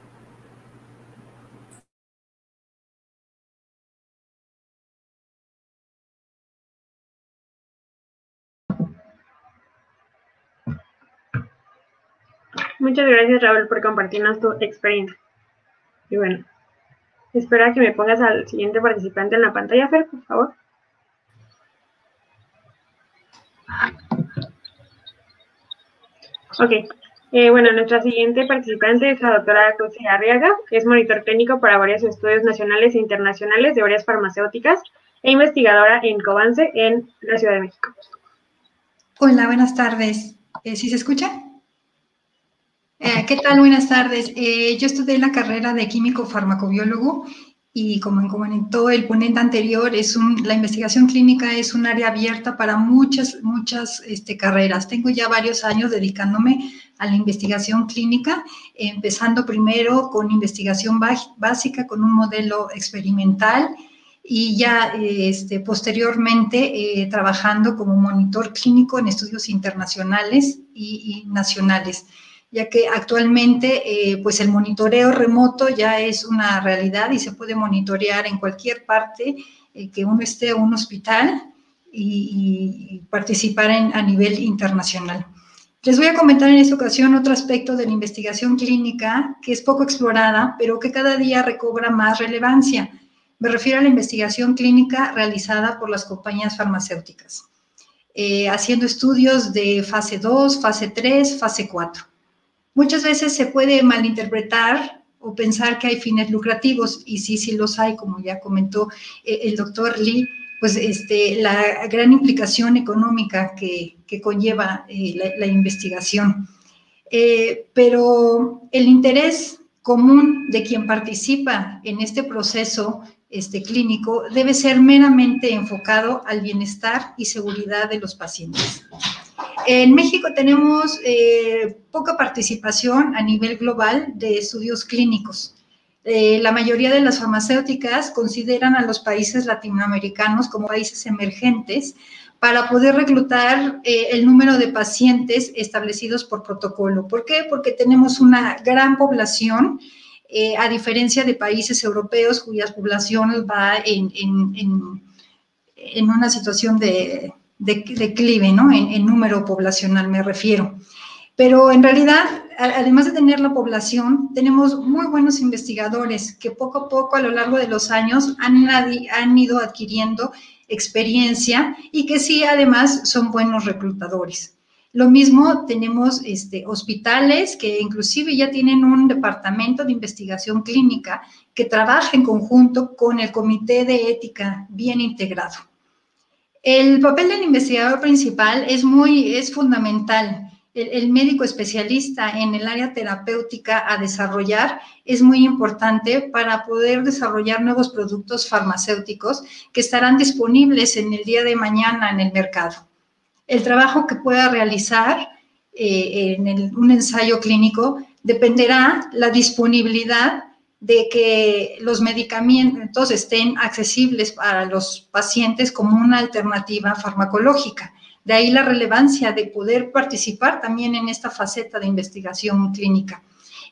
Muchas gracias, Raúl, por compartirnos tu experiencia. Y bueno, espero a que me pongas al siguiente participante en la pantalla, Fer, por favor. Ok. Bueno, nuestra siguiente participante es la doctora José Arriaga, que es monitor técnico para varios estudios nacionales e internacionales de varias farmacéuticas e investigadora en Covance, en la Ciudad de México. Hola, buenas tardes. ¿Sí se escucha? ¿Qué tal? Buenas tardes. Yo estudié la carrera de químico farmacobiólogo y como comentó el ponente anterior, la investigación clínica es un área abierta para muchas carreras. Tengo ya varios años dedicándome a la investigación clínica, empezando primero con investigación básica, con un modelo experimental, y ya posteriormente trabajando como monitor clínico en estudios internacionales y nacionales, ya que actualmente pues el monitoreo remoto ya es una realidad y se puede monitorear en cualquier parte que uno esté en un hospital y participar a nivel internacional. Les voy a comentar en esta ocasión otro aspecto de la investigación clínica que es poco explorada, pero que cada día recobra más relevancia. Me refiero a la investigación clínica realizada por las compañías farmacéuticas, haciendo estudios de fase 2, fase 3, fase 4. Muchas veces se puede malinterpretar o pensar que hay fines lucrativos, y sí los hay, como ya comentó el doctor Lee, pues la gran implicación económica que conlleva la investigación. Pero el interés común de quien participa en este proceso clínico debe ser meramente enfocado al bienestar y seguridad de los pacientes. En México tenemos poca participación a nivel global de estudios clínicos. La mayoría de las farmacéuticas consideran a los países latinoamericanos como países emergentes para poder reclutar el número de pacientes establecidos por protocolo. ¿Por qué? Porque tenemos una gran población, a diferencia de países europeos cuyas poblaciones va en una situación de declive, ¿no? En número poblacional me refiero. Pero en realidad, además de tener la población, tenemos muy buenos investigadores que poco a poco a lo largo de los años han ido adquiriendo experiencia y que sí, además, son buenos reclutadores. Lo mismo tenemos hospitales que inclusive ya tienen un departamento de investigación clínica que trabaja en conjunto con el comité de ética bien integrado. El papel del investigador principal es fundamental. El médico especialista en el área terapéutica a desarrollar es muy importante para poder desarrollar nuevos productos farmacéuticos que estarán disponibles en el día de mañana en el mercado. El trabajo que pueda realizar un ensayo clínico dependerá la disponibilidad de que los medicamentos estén accesibles para los pacientes como una alternativa farmacológica. De ahí la relevancia de poder participar también en esta faceta de investigación clínica.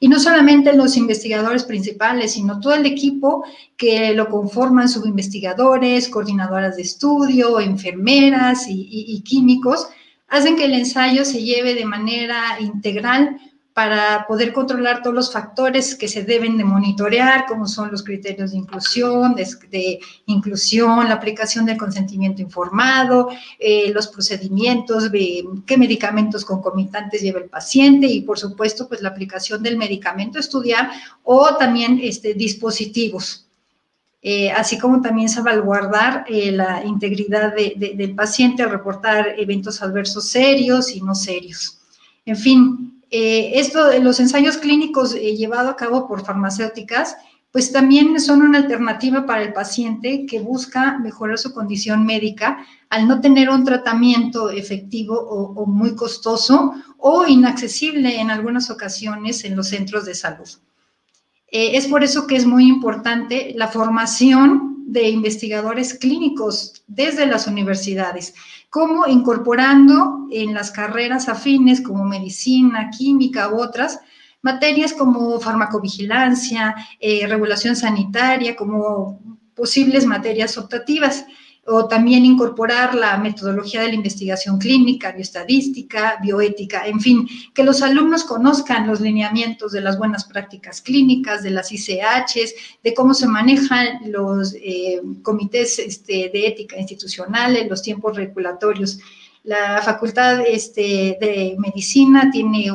Y no solamente los investigadores principales, sino todo el equipo que lo conforman, subinvestigadores, coordinadoras de estudio, enfermeras y químicos, hacen que el ensayo se lleve de manera integral para poder controlar todos los factores que se deben de monitorear, como son los criterios de inclusión, la aplicación del consentimiento informado, los procedimientos, qué medicamentos concomitantes lleva el paciente y, por supuesto, pues la aplicación del medicamento a estudiar o también dispositivos. Así como también salvaguardar la integridad del paciente al reportar eventos adversos serios y no serios. En fin, esto de los ensayos clínicos llevados a cabo por farmacéuticas, pues también son una alternativa para el paciente que busca mejorar su condición médica al no tener un tratamiento efectivo o muy costoso o inaccesible en algunas ocasiones en los centros de salud. Es por eso que es muy importante la formación de investigadores clínicos desde las universidades, como incorporando en las carreras afines como medicina, química u otras, materias como farmacovigilancia, regulación sanitaria, como posibles materias optativas, o también incorporar la metodología de la investigación clínica, bioestadística, bioética, en fin, que los alumnos conozcan los lineamientos de las buenas prácticas clínicas, de las ICHs, de cómo se manejan los comités de ética institucionales, los tiempos regulatorios. La Facultad de Medicina tiene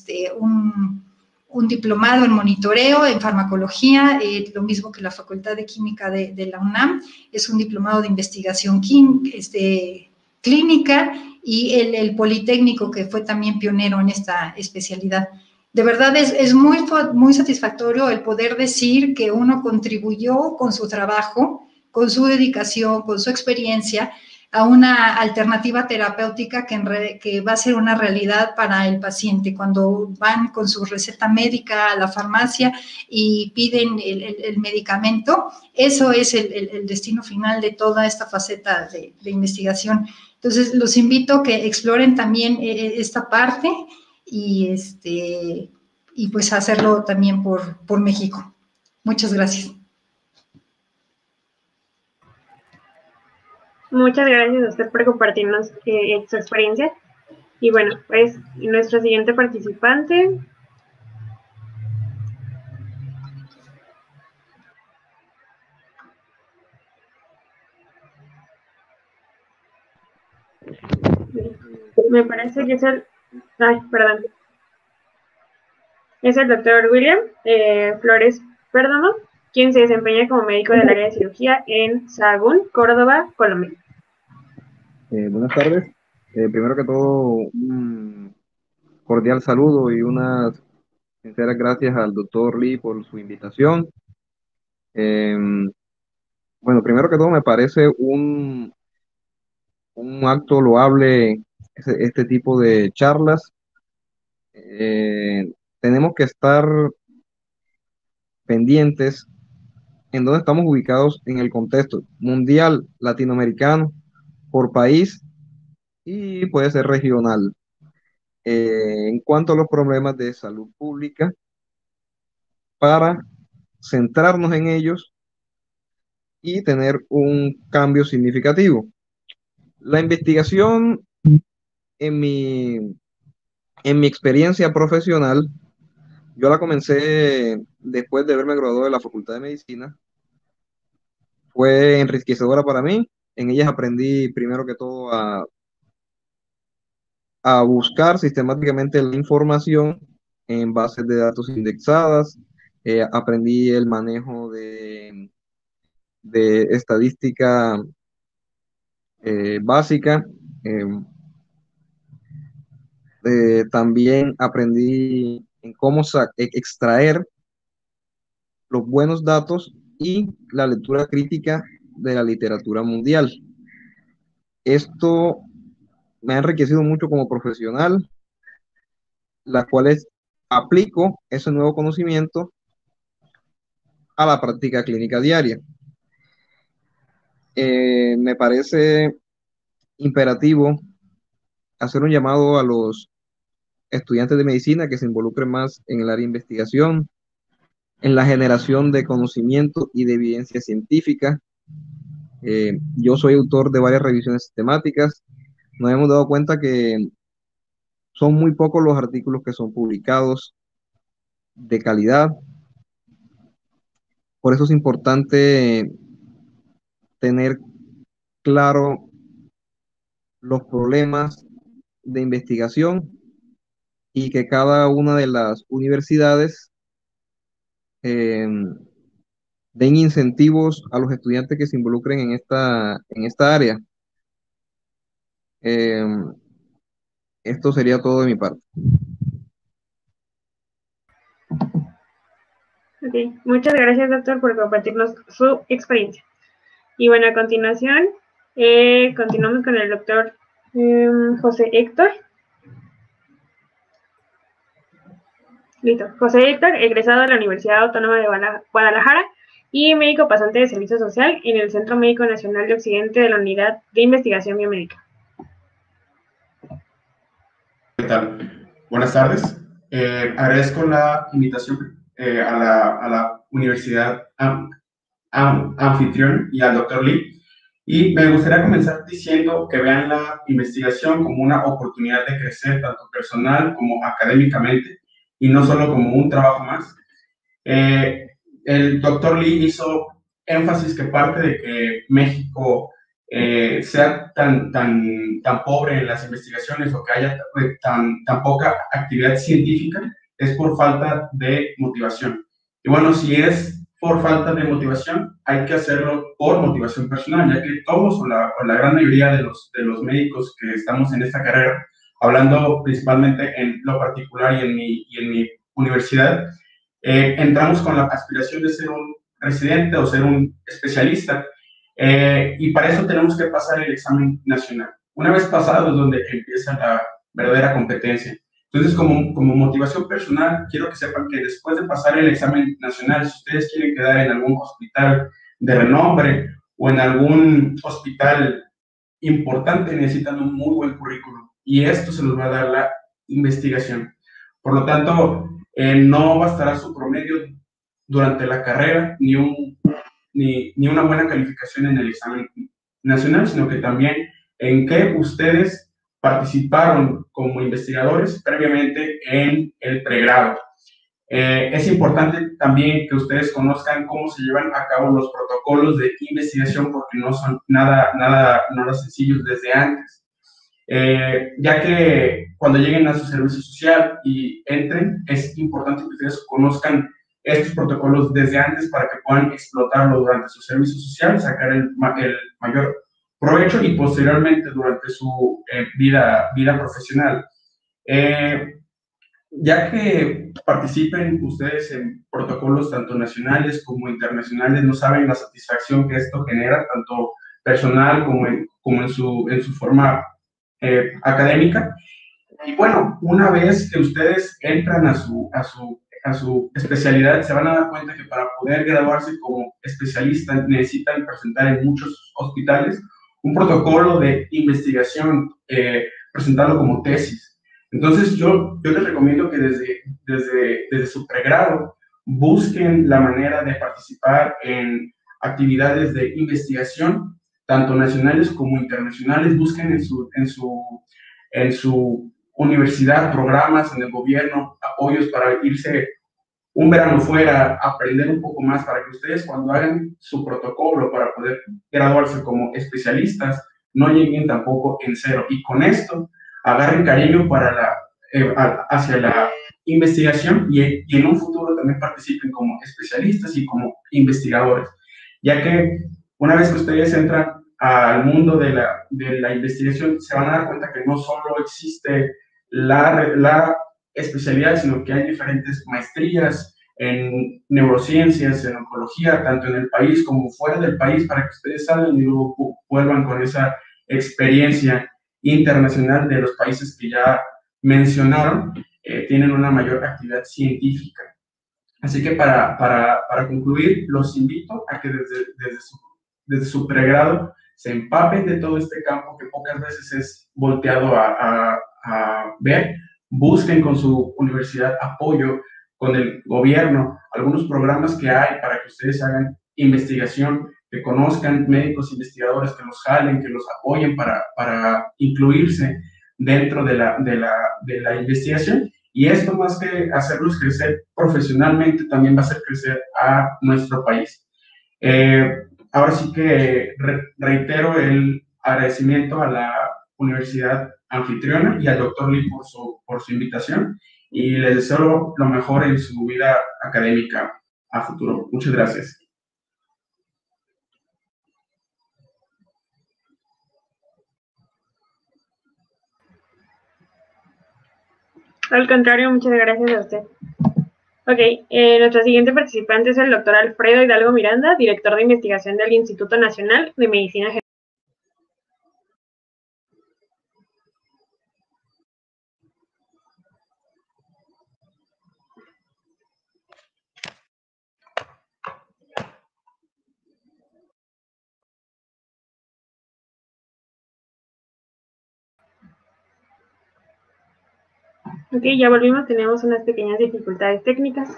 un diplomado en monitoreo, en farmacología, lo mismo que la Facultad de Química de la UNAM, es un diplomado de investigación clínica, y el Politécnico, que fue también pionero en esta especialidad. De verdad es muy satisfactorio el poder decir que uno contribuyó con su trabajo, con su dedicación, con su experiencia, a una alternativa terapéutica que va a ser una realidad para el paciente. Cuando van con su receta médica a la farmacia y piden el medicamento, eso es el destino final de toda esta faceta de investigación. Entonces, los invito a que exploren también esta parte y pues hacerlo también por México. Muchas gracias. Muchas gracias a usted por compartirnos su experiencia. Y bueno, pues nuestro siguiente participante. Me parece que es es el doctor William Flores Perdomo, quien se desempeña como médico del área de cirugía en Sahagún, Córdoba, Colombia. Buenas tardes. Primero que todo, un cordial saludo y unas sinceras gracias al doctor Lee por su invitación. Bueno, primero que todo, me parece un acto loable este tipo de charlas. Tenemos que estar pendientes en dónde estamos ubicados en el contexto mundial, latinoamericano, por país y puede ser regional. En cuanto a los problemas de salud pública, para centrarnos en ellos y tener un cambio significativo. La investigación en mi experiencia profesional, yo la comencé después de haberme graduado de la Facultad de Medicina. Fue enriquecedora para mí. En ellas aprendí primero que todo a buscar sistemáticamente la información en bases de datos indexadas. Aprendí el manejo de estadística básica. También aprendí en cómo extraer los buenos datos y la lectura crítica de la literatura mundial. Esto me ha enriquecido mucho como profesional, las cuales aplico ese nuevo conocimiento a la práctica clínica diaria. Me parece imperativo hacer un llamado a los estudiantes de medicina que se involucren más en el área de investigación, en la generación de conocimiento y de evidencia científica. Yo soy autor de varias revisiones sistemáticas. Nos hemos dado cuenta que son muy pocos los artículos que son publicados de calidad. Por eso es importante tener claro los problemas de investigación y que cada una de las universidades den incentivos a los estudiantes que se involucren en esta área. Esto sería todo de mi parte. Okay. Muchas gracias, doctor, por compartirnos su experiencia. Y bueno, a continuación, continuamos con el doctor José Héctor. Listo. José Héctor, egresado de la Universidad Autónoma de Guadalajara y médico pasante de Servicio Social en el Centro Médico Nacional de Occidente de la Unidad de Investigación Biomédica. ¿Qué tal? Buenas tardes. Agradezco la invitación a la Universidad Anfitrión y al Dr. Lee. Y me gustaría comenzar diciendo que vean la investigación como una oportunidad de crecer tanto personal como académicamente y no solo como un trabajo más. El Dr. Lee hizo énfasis que parte de que México sea tan pobre en las investigaciones o que haya tan poca actividad científica es por falta de motivación. Y bueno, si es por falta de motivación, hay que hacerlo por motivación personal, ya que todos o la gran mayoría de los médicos que estamos en esta carrera, hablando principalmente en lo particular y en mi universidad, entramos con la aspiración de ser un residente o ser un especialista, y para eso tenemos que pasar el examen nacional. Una vez pasado es donde empieza la verdadera competencia. Entonces, como motivación personal, quiero que sepan que después de pasar el examen nacional, si ustedes quieren quedar en algún hospital de renombre o en algún hospital importante, necesitan un muy buen currículum. Y esto se los va a dar la investigación. Por lo tanto, no bastará su promedio durante la carrera, ni una buena calificación en el examen nacional, sino que también en que ustedes participaron como investigadores previamente en el pregrado. Es importante también que ustedes conozcan cómo se llevan a cabo los protocolos de investigación, porque no son nada sencillos desde antes. Ya que cuando lleguen a su servicio social y entren, es importante que ustedes conozcan estos protocolos desde antes para que puedan explotarlo durante su servicio social, sacar el mayor provecho y posteriormente durante su vida profesional. Ya que participen ustedes en protocolos tanto nacionales como internacionales, no saben la satisfacción que esto genera, tanto personal como en su forma académica. Y bueno, una vez que ustedes entran a su especialidad, se van a dar cuenta que para poder graduarse como especialista necesitan presentar en muchos hospitales un protocolo de investigación, presentarlo como tesis. Entonces yo les recomiendo que desde su pregrado busquen la manera de participar en actividades de investigación, tanto nacionales como internacionales. Busquen en su universidad programas, en el gobierno, apoyos para irse un verano fuera, aprender un poco más, para que ustedes cuando hagan su protocolo para poder graduarse como especialistas, no lleguen tampoco en cero. Y con esto, agarren cariño hacia la investigación y en un futuro también participen como especialistas y como investigadores. Ya que una vez que ustedes entran al mundo de la investigación, se van a dar cuenta que no solo existe la especialidad, sino que hay diferentes maestrías en neurociencias, en oncología, tanto en el país como fuera del país, para que ustedes salgan y luego vuelvan con esa experiencia internacional de los países que ya mencionaron, tienen una mayor actividad científica. Así que para concluir, los invito a que desde su pregrado se empapen de todo este campo que pocas veces es volteado a ver, busquen con su universidad apoyo, con el gobierno, algunos programas que hay para que ustedes hagan investigación, que conozcan médicos investigadores, que los jalen, que los apoyen para incluirse dentro de la investigación. Y esto, más que hacerlos crecer profesionalmente, también va a hacer crecer a nuestro país. Ahora sí que reitero el agradecimiento a la universidad anfitriona y al doctor Lee por su invitación, y les deseo lo mejor en su vida académica a futuro. Muchas gracias. Al contrario, muchas gracias a usted. Ok, nuestro siguiente participante es el doctor Alfredo Hidalgo Miranda, director de investigación del Instituto Nacional de Medicina Genómica. Ok, ya volvimos, tenemos unas pequeñas dificultades técnicas.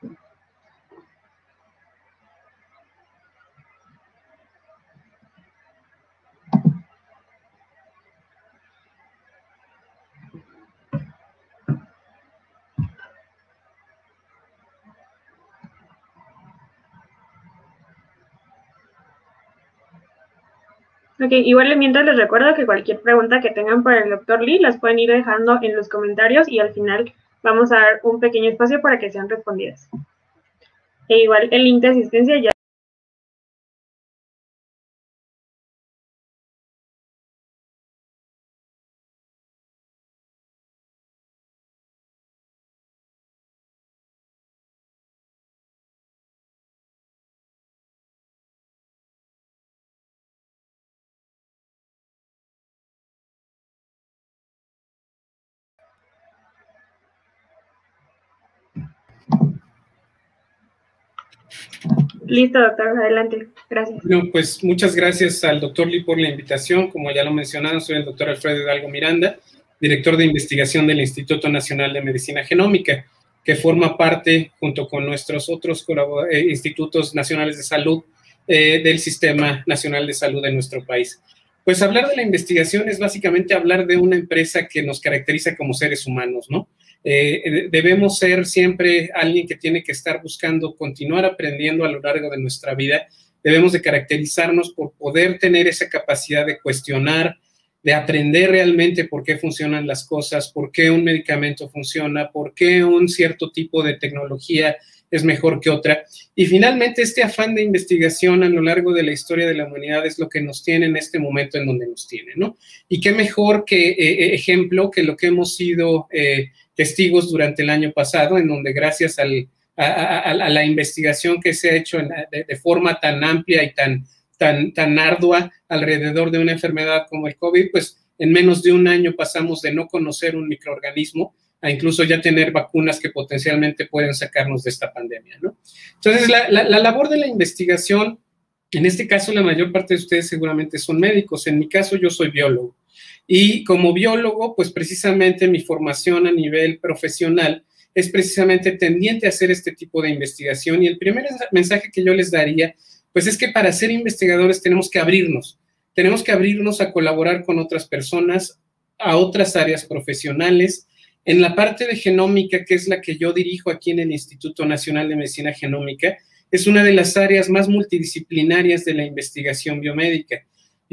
Ok, igual mientras les recuerdo que cualquier pregunta que tengan para el doctor Lee las pueden ir dejando en los comentarios y al final vamos a dar un pequeño espacio para que sean respondidas. E igual el link de asistencia ya. Listo, doctor, adelante. Gracias. Bueno, pues muchas gracias al doctor Lee por la invitación. Como ya lo mencionaron, soy el doctor Alfredo Hidalgo Miranda, director de investigación del Instituto Nacional de Medicina Genómica, que forma parte, junto con nuestros otros institutos nacionales de salud, del Sistema Nacional de Salud de nuestro país. Pues hablar de la investigación es básicamente hablar de una empresa que nos caracteriza como seres humanos, ¿no? Debemos ser siempre alguien que tiene que estar buscando continuar aprendiendo a lo largo de nuestra vida. Debemos de caracterizarnos por poder tener esa capacidad de cuestionar, de aprender realmente por qué funcionan las cosas, por qué un medicamento funciona, por qué un cierto tipo de tecnología es mejor que otra. Y finalmente este afán de investigación a lo largo de la historia de la humanidad es lo que nos tiene en este momento en donde nos tiene, ¿no? Y qué mejor que ejemplo que lo que hemos sido testigos durante el año pasado, en donde gracias a la investigación que se ha hecho de forma tan amplia y tan ardua alrededor de una enfermedad como el COVID, pues en menos de un año pasamos de no conocer un microorganismo a incluso ya tener vacunas que potencialmente pueden sacarnos de esta pandemia, ¿no? Entonces, la labor de la investigación, en este caso la mayor parte de ustedes seguramente son médicos, en mi caso yo soy biólogo. Y como biólogo, pues precisamente mi formación a nivel profesional es precisamente tendiente a hacer este tipo de investigación. Y el primer mensaje que yo les daría, pues es que para ser investigadores tenemos que abrirnos a colaborar con otras personas, a otras áreas profesionales. En la parte de genómica, que es la que yo dirijo aquí en el Instituto Nacional de Medicina Genómica, es una de las áreas más multidisciplinarias de la investigación biomédica.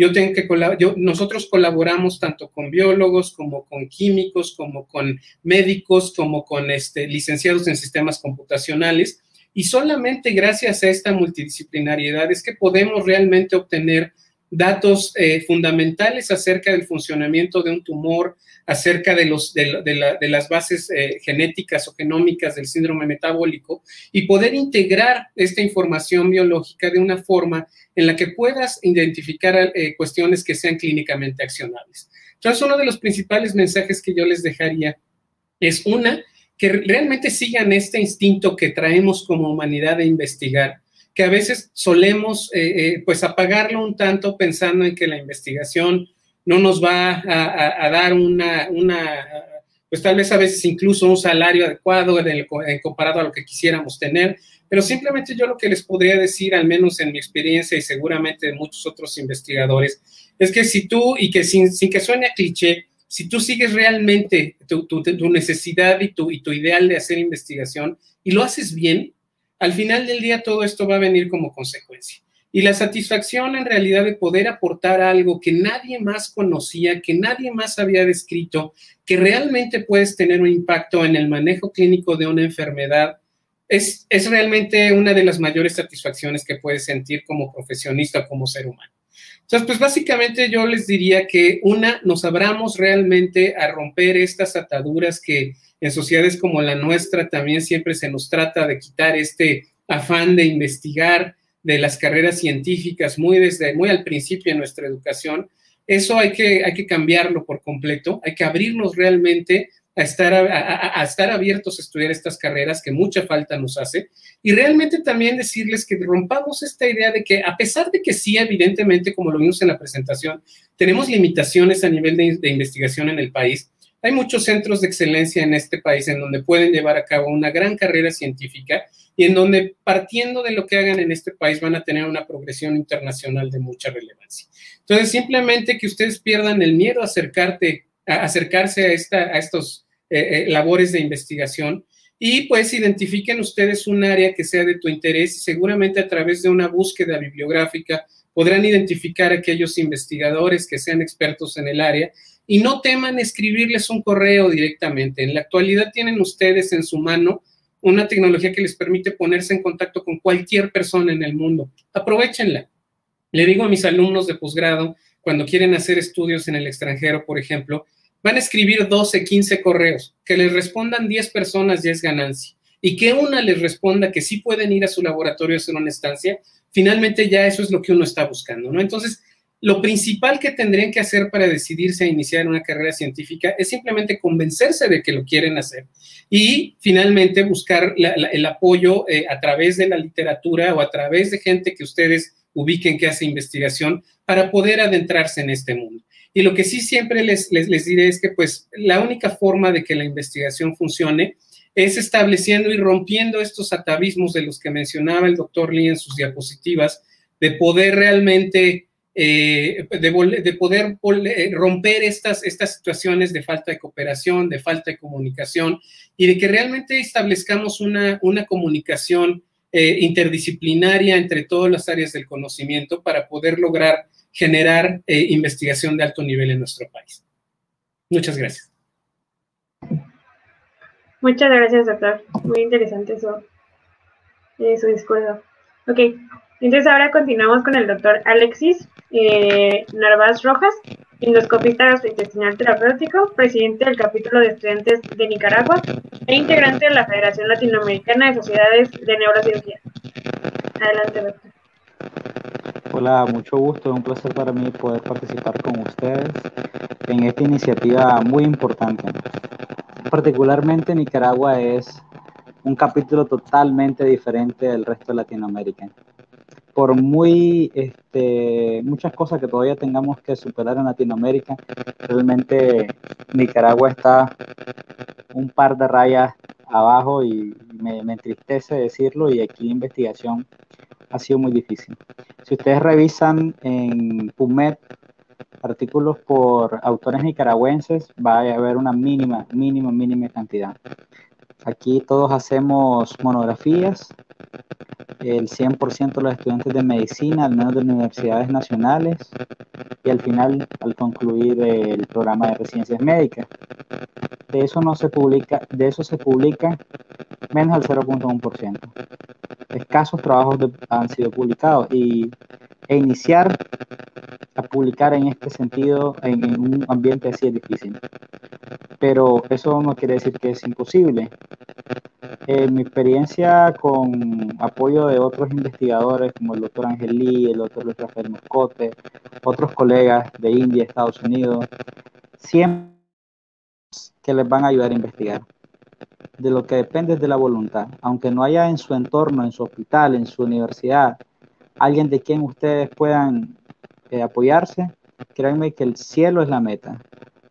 Nosotros colaboramos tanto con biólogos, como con químicos, como con médicos, como con licenciados en sistemas computacionales, y solamente gracias a esta multidisciplinariedad es que podemos realmente obtener datos fundamentales acerca del funcionamiento de un tumor, acerca de las bases genéticas o genómicas del síndrome metabólico, y poder integrar esta información biológica de una forma en la que puedas identificar cuestiones que sean clínicamente accionables. Entonces, uno de los principales mensajes que yo les dejaría es que realmente sigan este instinto que traemos como humanidad de investigar, que a veces solemos pues apagarlo un tanto pensando en que la investigación no nos va a dar pues tal vez a veces incluso un salario adecuado comparado a lo que quisiéramos tener, pero simplemente yo lo que les podría decir, al menos en mi experiencia y seguramente de muchos otros investigadores, es que si tú, y que sin que suene a cliché, si tú sigues realmente tu necesidad y tu ideal de hacer investigación y lo haces bien, al final del día todo esto va a venir como consecuencia. Y la satisfacción en realidad de poder aportar algo que nadie más conocía, que nadie más había descrito, que realmente puedes tener un impacto en el manejo clínico de una enfermedad, es realmente una de las mayores satisfacciones que puedes sentir como profesionista, como ser humano. Entonces, pues básicamente yo les diría que nos abramos realmente a romper estas ataduras que en sociedades como la nuestra también siempre se nos trata de quitar este afán de investigar, de las carreras científicas muy al principio de nuestra educación. Eso hay que cambiarlo por completo, hay que abrirnos realmente a estar abiertos a estudiar estas carreras que mucha falta nos hace, y realmente también decirles que rompamos esta idea de que a pesar de que sí, evidentemente, como lo vimos en la presentación, tenemos limitaciones a nivel de investigación en el país. Hay muchos centros de excelencia en este país en donde pueden llevar a cabo una gran carrera científica y en donde, partiendo de lo que hagan en este país, van a tener una progresión internacional de mucha relevancia. Entonces, simplemente que ustedes pierdan el miedo a acercarse a estos labores de investigación y pues identifiquen ustedes un área que sea de tu interés y seguramente a través de una búsqueda bibliográfica podrán identificar a aquellos investigadores que sean expertos en el área y no teman escribirles un correo directamente. En la actualidad tienen ustedes en su mano una tecnología que les permite ponerse en contacto con cualquier persona en el mundo. Aprovechenla. Le digo a mis alumnos de posgrado, cuando quieren hacer estudios en el extranjero, por ejemplo, van a escribir 12, 15 correos. Que les respondan 10 personas ya es ganancia. Y que una les responda que sí pueden ir a su laboratorio a hacer una estancia, finalmente ya eso es lo que uno está buscando, ¿no? Entonces, lo principal que tendrían que hacer para decidirse a iniciar una carrera científica es simplemente convencerse de que lo quieren hacer y finalmente buscar el apoyo a través de la literatura o a través de gente que ustedes ubiquen que hace investigación para poder adentrarse en este mundo. Y lo que sí siempre les diré es que pues la única forma de que la investigación funcione es estableciendo y rompiendo estos atavismos de los que mencionaba el doctor Lee en sus diapositivas, de poder realmente romper estas situaciones de falta de cooperación, de falta de comunicación y de que realmente establezcamos una comunicación interdisciplinaria entre todas las áreas del conocimiento para poder lograr generar investigación de alto nivel en nuestro país. Muchas gracias. Muchas gracias, doctor. Muy interesante su discurso. Ok, entonces ahora continuamos con el doctor Alexis Narváez Rojas, endoscopista gastrointestinal terapéutico, presidente del capítulo de estudiantes de Nicaragua e integrante de la Federación Latinoamericana de Sociedades de Neurocirugía. Adelante, doctor. Hola, mucho gusto, es un placer para mí poder participar con ustedes en esta iniciativa muy importante. Particularmente Nicaragua es un capítulo totalmente diferente del resto de Latinoamérica. Por muchas cosas que todavía tengamos que superar en Latinoamérica, realmente Nicaragua está un par de rayas abajo y me entristece decirlo, y aquí la investigación ha sido muy difícil. Si ustedes revisan en PubMed artículos por autores nicaragüenses, va a haber una mínima cantidad. Aquí todos hacemos monografías, el 100% de los estudiantes de medicina, al menos de universidades nacionales, y al final, al concluir el programa de residencias médicas. De eso se publica menos del 0.1%. Escasos trabajos han sido publicados e iniciar a publicar en este sentido en un ambiente así es difícil. Pero eso no quiere decir que es imposible. En mi experiencia con apoyo de otros investigadores como el doctor Ángel Lee, el doctor Luis Rafael Moscote, otros colegas de India, Estados Unidos, siempre que les van a ayudar a investigar. De lo que depende es de la voluntad. Aunque no haya en su entorno, en su hospital, en su universidad, alguien de quien ustedes puedan apoyarse, créanme que el cielo es la meta.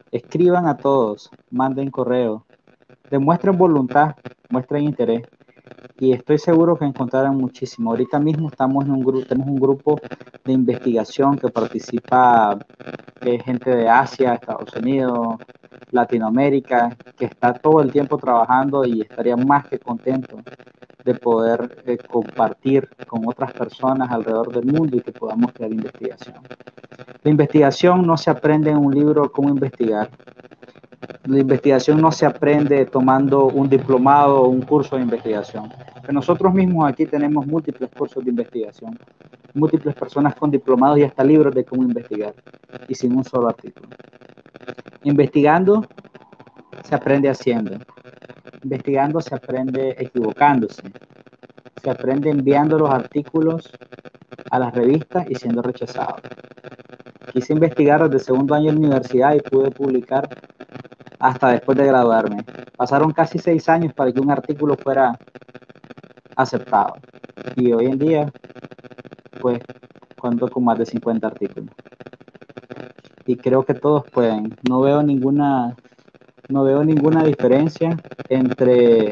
escriban a todos, manden correo, demuestren voluntad, muestren interés. Y estoy seguro que encontrarán muchísimo. Ahorita mismo estamos en tenemos un grupo de investigación que participa gente de Asia, Estados Unidos, Latinoamérica, que está todo el tiempo trabajando y estaría más que contento de poder compartir con otras personas alrededor del mundo y que podamos crear investigación. La investigación no se aprende en un libro cómo investigar. La investigación no se aprende tomando un diplomado o un curso de investigación. Pero nosotros mismos aquí tenemos múltiples cursos de investigación, múltiples personas con diplomados y hasta libros de cómo investigar, y sin un solo artículo. Investigando se aprende haciendo. Investigando se aprende equivocándose. Se aprende enviando los artículos a las revistas y siendo rechazado. Quise investigar desde segundo año de universidad y pude publicar hasta después de graduarme. Pasaron casi 6 años para que un artículo fuera aceptado. Y hoy en día, pues, cuento con más de 50 artículos. Y creo que todos pueden. No veo ninguna diferencia entre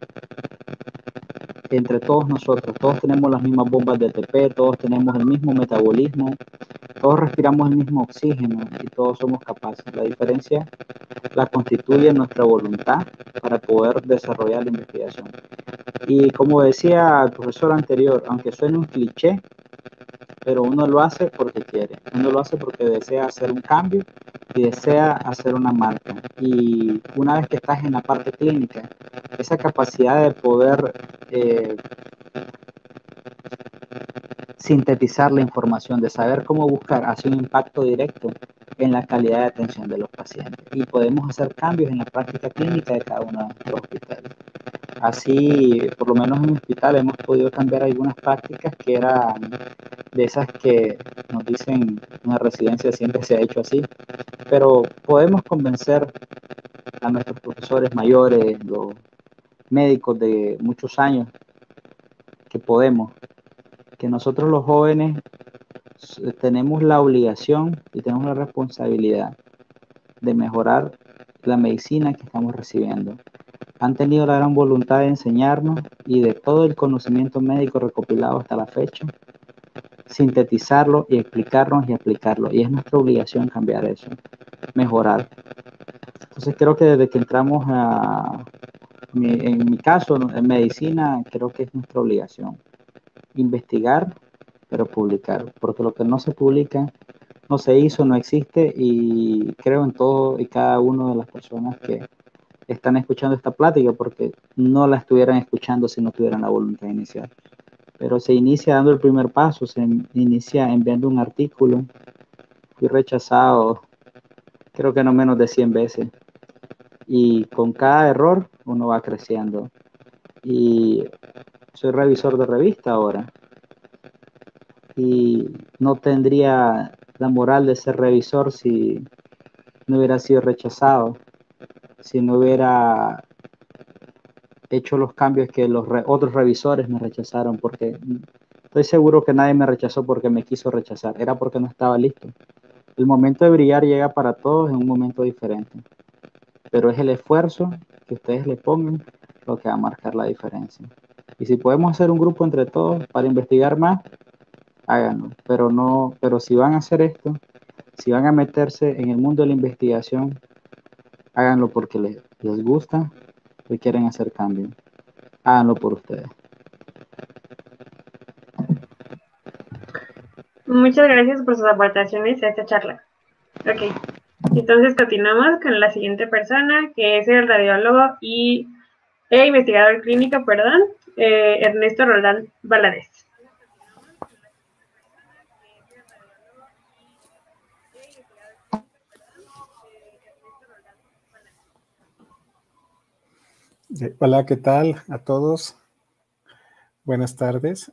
todos nosotros. Todos tenemos las mismas bombas de ATP, todos tenemos el mismo metabolismo, todos respiramos el mismo oxígeno y todos somos capaces. La diferencia la constituye nuestra voluntad para poder desarrollar la investigación. Y como decía el profesor anterior, aunque suene un cliché, pero uno lo hace porque quiere, uno lo hace porque desea hacer un cambio y desea hacer una marca. Y una vez que estás en la parte clínica, esa capacidad de poder sintetizar la información, de saber cómo buscar, hace un impacto directo en la calidad de atención de los pacientes. Y podemos hacer cambios en la práctica clínica de cada uno de nuestros hospitales. Así, por lo menos en mi hospital hemos podido cambiar algunas prácticas que eran de esas que nos dicen en la residencia siempre se ha hecho así, pero podemos convencer a nuestros profesores mayores, los médicos de muchos años, que nosotros los jóvenes tenemos la obligación y tenemos la responsabilidad de mejorar la medicina que estamos recibiendo. Han tenido la gran voluntad de enseñarnos y de todo el conocimiento médico recopilado hasta la fecha, sintetizarlo y explicarnos y aplicarlo. Y es nuestra obligación cambiar eso, mejorar. Entonces creo que desde que entramos en mi caso, en medicina, creo que es nuestra obligación investigar, pero publicar, porque lo que no se publica no se hizo, no existe, y creo en todo y cada una de las personas que están escuchando esta plática, porque no la estuvieran escuchando si no tuvieran la voluntad inicial. Pero se inicia dando el primer paso, se inicia enviando un artículo, fui rechazado, creo que no menos de 100 veces, y con cada error uno va creciendo. Y soy revisor de revista ahora, y no tendría la moral de ser revisor si no hubiera sido rechazado, si no hubiera hecho los cambios que los otros revisores me rechazaron, porque estoy seguro que nadie me rechazó porque me quiso rechazar, era porque no estaba listo. El momento de brillar llega para todos en un momento diferente, pero es el esfuerzo que ustedes le pongan lo que va a marcar la diferencia. Y si podemos hacer un grupo entre todos para investigar más, háganlo, pero si van a hacer esto, si van a meterse en el mundo de la investigación, háganlo porque les gusta y quieren hacer cambio. Háganlo por ustedes. Muchas gracias por sus aportaciones a esta charla. Ok, entonces continuamos con la siguiente persona, que es el radiólogo e investigador clínico, Ernesto Roldán Valadez. Hola, ¿qué tal a todos? Buenas tardes.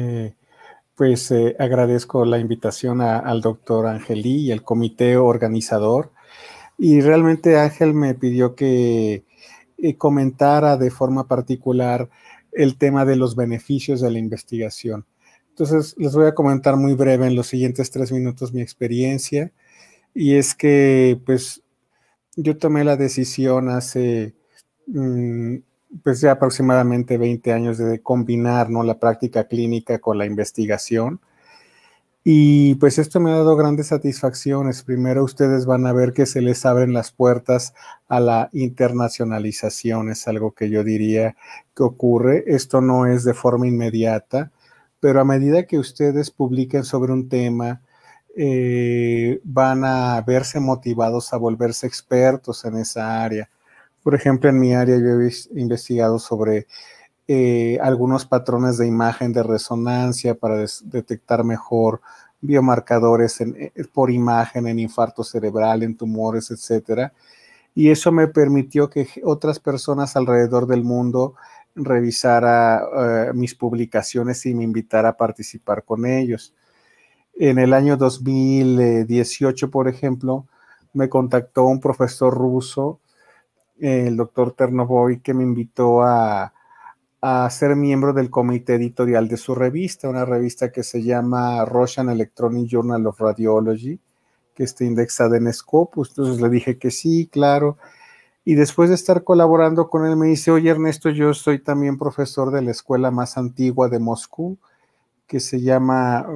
Agradezco la invitación al doctor Angelí y al comité organizador. Y realmente Ángel me pidió que comentara de forma particular el tema de los beneficios de la investigación. Entonces, les voy a comentar muy breve en los siguientes 3 minutos mi experiencia. Y es que, pues, yo tomé la decisión hace pues ya aproximadamente 20 años de combinar, ¿no?, la práctica clínica con la investigación. Y pues esto me ha dado grandes satisfacciones. Primero, ustedes van a ver que se les abren las puertas a la internacionalización. Es algo que yo diría que ocurre. Esto no es de forma inmediata, pero a medida que ustedes publiquen sobre un tema, van a verse motivados a volverse expertos en esa área. Por ejemplo, en mi área yo he investigado sobre algunos patrones de imagen de resonancia para detectar mejor biomarcadores por imagen en infarto cerebral, en tumores, etcétera. Y eso me permitió que otras personas alrededor del mundo revisara mis publicaciones y me invitara a participar con ellos. En el año 2018, por ejemplo, me contactó un profesor ruso, el doctor Ternovoy, que me invitó a ser miembro del comité editorial de su revista, una revista que se llama Russian Electronic Journal of Radiology, que está indexada en Scopus. Entonces le dije que sí, claro. Y después de estar colaborando con él, me dice: oye, Ernesto, yo soy también profesor de la escuela más antigua de Moscú, que se llama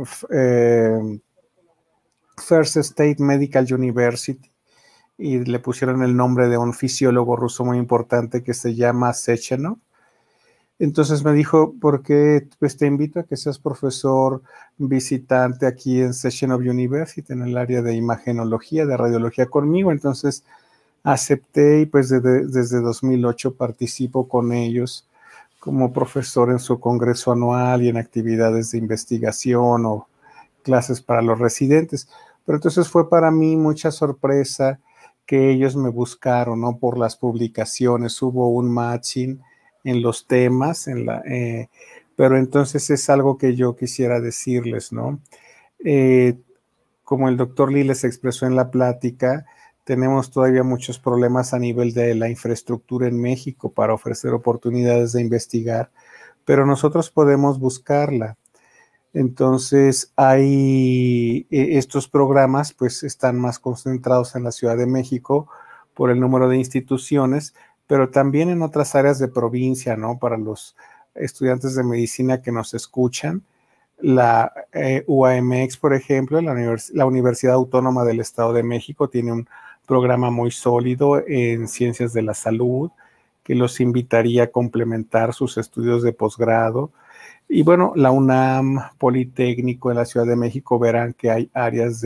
First State Medical University, y le pusieron el nombre de un fisiólogo ruso muy importante que se llama Sechenov. Entonces me dijo: ¿por qué pues te invito a que seas profesor visitante aquí en Sechenov University, en el área de imagenología, de radiología conmigo? Entonces acepté y pues desde 2008 participo con ellos como profesor en su congreso anual y en actividades de investigación o clases para los residentes. Pero entonces fue para mí mucha sorpresa que ellos me buscaron, ¿no?, por las publicaciones. Hubo un matching en los temas, pero entonces es algo que yo quisiera decirles, ¿no? Como el doctor Lee les expresó en la plática, tenemos todavía muchos problemas a nivel de la infraestructura en México para ofrecer oportunidades de investigar, pero nosotros podemos buscarla. Entonces, hay estos programas, pues están más concentrados en la Ciudad de México por el número de instituciones, pero también en otras áreas de provincia, ¿no? Para los estudiantes de medicina que nos escuchan, la UAMX, por ejemplo, la Universidad Autónoma del Estado de México, tiene un programa muy sólido en ciencias de la salud que los invitaría a complementar sus estudios de posgrado. Y bueno, la UNAM, Politécnico en la Ciudad de México, verán que hay áreas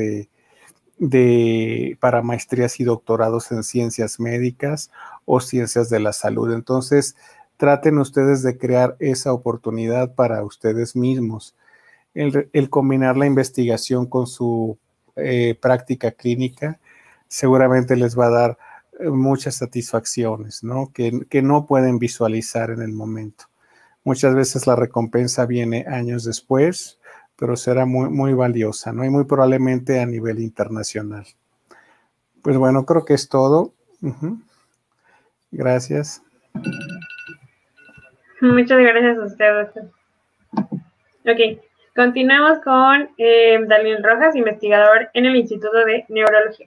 para maestrías y doctorados en ciencias médicas o ciencias de la salud. Entonces, traten ustedes de crear esa oportunidad para ustedes mismos. El combinar la investigación con su práctica clínica seguramente les va a dar muchas satisfacciones, ¿no? Que no pueden visualizar en el momento. Muchas veces la recompensa viene años después, pero será muy, muy valiosa, ¿no? Y muy probablemente a nivel internacional. Pues bueno, creo que es todo. Gracias. Muchas gracias a usted, doctor. Ok, continuamos con Daniel Rojas, investigador en el Instituto de Neurología.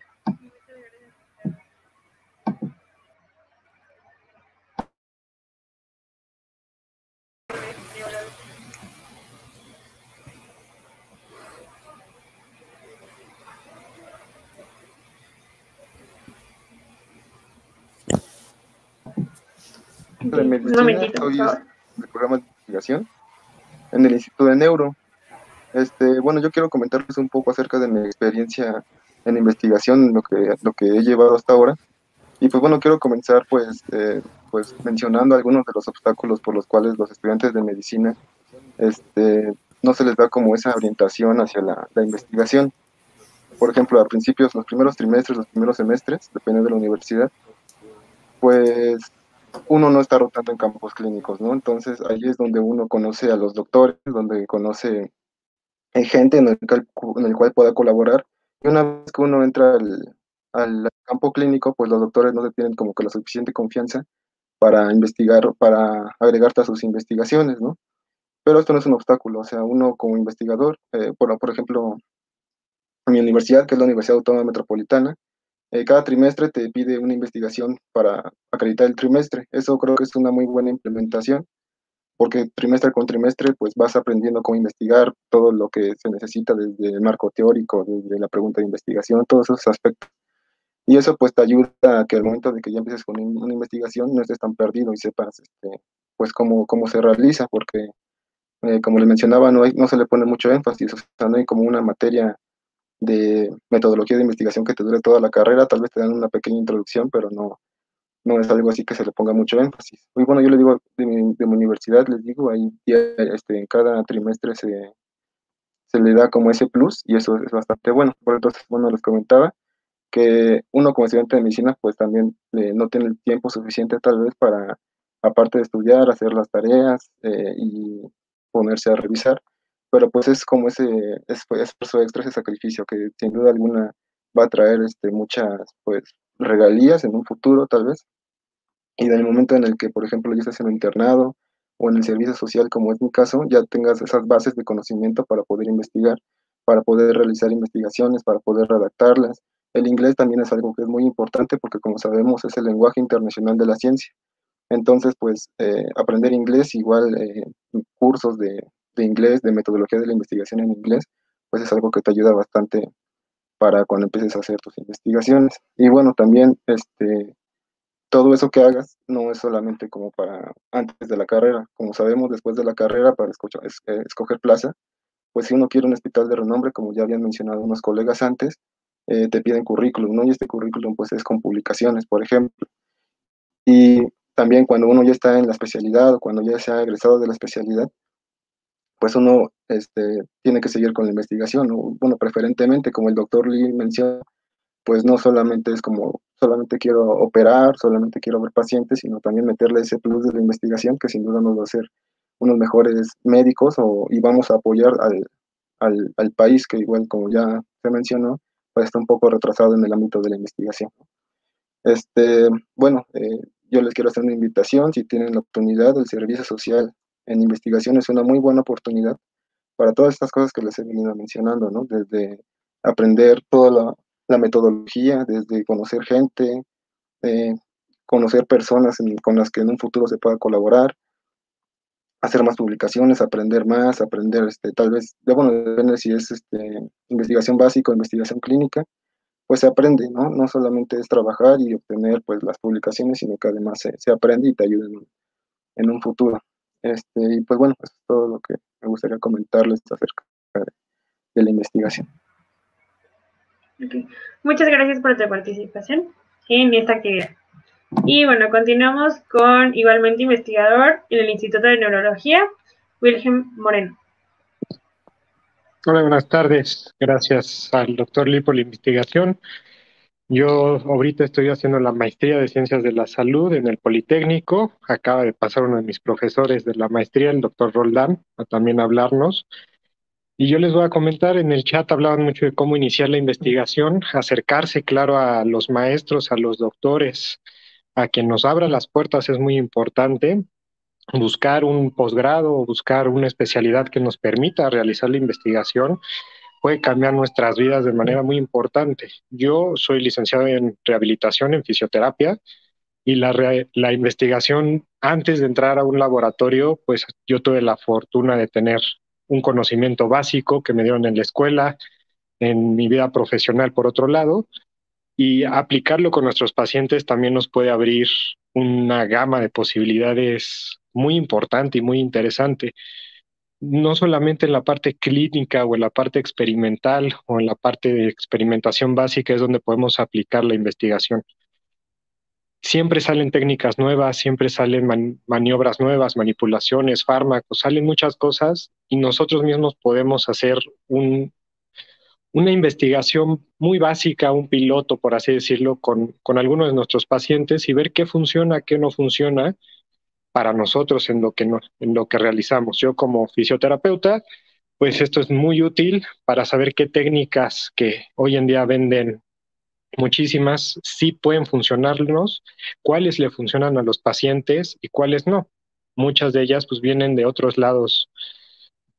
De medicina, hoy es el programa de investigación en el Instituto de Neuro. Bueno, yo quiero comentarles un poco acerca de mi experiencia en investigación, lo que he llevado hasta ahora. Y pues bueno, quiero comenzar pues mencionando algunos de los obstáculos por los cuales los estudiantes de medicina no se les da como esa orientación hacia la investigación. Por ejemplo, a principios, los primeros trimestres, los primeros semestres, depende de la universidad, pues uno no está rotando en campos clínicos, ¿no? Entonces ahí es donde uno conoce a los doctores, donde conoce gente en el cual pueda colaborar. Y una vez que uno entra al campo clínico, pues los doctores no se tienen como que la suficiente confianza para investigar, para agregarte a sus investigaciones, ¿no? Pero esto no es un obstáculo, o sea, uno como investigador, por ejemplo, en mi universidad, que es la Universidad Autónoma Metropolitana, cada trimestre te pide una investigación para acreditar el trimestre. Eso creo que es una muy buena implementación, porque trimestre con trimestre pues vas aprendiendo cómo investigar, todo lo que se necesita desde el marco teórico, desde la pregunta de investigación, todos esos aspectos. Y eso pues te ayuda a que al momento de que ya empieces con una investigación no estés tan perdido y sepas pues cómo se realiza, porque como les mencionaba, no se le pone mucho énfasis, o sea, no hay como una materia de metodología de investigación que te dure toda la carrera, tal vez te dan una pequeña introducción, pero no es algo así que se le ponga mucho énfasis. Y bueno, yo les digo, de mi universidad, les digo, ahí en cada trimestre se le da como ese plus, y eso es bastante bueno. Por entonces, bueno, les comentaba que uno como estudiante de medicina, pues también no tiene el tiempo suficiente tal vez para, aparte de estudiar, hacer las tareas y ponerse a revisar, pero pues es como ese esfuerzo extra, ese sacrificio que sin duda alguna va a traer muchas pues regalías en un futuro tal vez, y del momento en el que, por ejemplo, ya estés en un internado o en el servicio social, como es mi caso, ya tengas esas bases de conocimiento para poder investigar, para poder realizar investigaciones, para poder redactarlas. El inglés también es algo que es muy importante porque, como sabemos, es el lenguaje internacional de la ciencia. Entonces, pues, aprender inglés, igual cursos de inglés, de metodología de la investigación en inglés, pues es algo que te ayuda bastante para cuando empieces a hacer tus investigaciones. Y bueno, también, todo eso que hagas no es solamente como para antes de la carrera. Como sabemos, después de la carrera, para escoger plaza, pues si uno quiere un hospital de renombre, como ya habían mencionado unos colegas antes, te piden currículum, ¿no? Y este currículum pues es con publicaciones, por ejemplo. Y también cuando uno ya está en la especialidad o cuando ya se ha egresado de la especialidad, pues uno tiene que seguir con la investigación, ¿no? Bueno, preferentemente, como el doctor Lee menciona, pues no solamente es como, solamente quiero operar, solamente quiero ver pacientes, sino también meterle ese plus de la investigación que sin duda nos va a hacer unos mejores médicos y vamos a apoyar al país que igual como ya se mencionó, pues está un poco retrasado en el ámbito de la investigación. Bueno, yo les quiero hacer una invitación, si tienen la oportunidad, el servicio social en investigación es una muy buena oportunidad para todas estas cosas que les he venido mencionando, ¿no? Desde aprender toda la metodología, desde conocer gente, eh, conocer personas con las que en un futuro se pueda colaborar, hacer más publicaciones, aprender más, aprender tal vez, bueno, depende si es investigación básica o investigación clínica, pues se aprende, ¿no? No solamente es trabajar y obtener pues las publicaciones, sino que además se aprende y te ayuda en un futuro. Y pues bueno, eso es todo lo que me gustaría comentarles acerca de la investigación. Okay. Muchas gracias por tu participación en esta actividad. Y bueno, continuamos con igualmente investigador en el Instituto de Neurología, Wilhelm Moreno. Hola, buenas tardes. Gracias al doctor Lee por la investigación. Yo ahorita estoy haciendo la maestría de Ciencias de la Salud en el Politécnico. Acaba de pasar uno de mis profesores de la maestría, el doctor Roldán, a también hablarnos. Y yo les voy a comentar, en el chat hablaban mucho de cómo iniciar la investigación, acercarse, claro, a los maestros, a los doctores, a quien nos abra las puertas es muy importante. Buscar un posgrado o buscar una especialidad que nos permita realizar la investigación puede cambiar nuestras vidas de manera muy importante. Yo soy licenciado en rehabilitación, en fisioterapia, y la investigación antes de entrar a un laboratorio, pues yo tuve la fortuna de tener un conocimiento básico que me dieron en la escuela, en mi vida profesional por otro lado, y aplicarlo con nuestros pacientes también nos puede abrir una gama de posibilidades muy importante y muy interesante, no solamente en la parte clínica o en la parte experimental o en la parte de experimentación básica es donde podemos aplicar la investigación. Siempre salen técnicas nuevas, siempre salen maniobras nuevas, manipulaciones, fármacos, salen muchas cosas y nosotros mismos podemos hacer una investigación muy básica, un piloto, por así decirlo, con algunos de nuestros pacientes y ver qué funciona, qué no funciona para nosotros en lo que realizamos. Yo como fisioterapeuta, pues esto es muy útil para saber qué técnicas que hoy en día venden muchísimas sí pueden funcionarnos, cuáles le funcionan a los pacientes y cuáles no. Muchas de ellas pues vienen de otros lados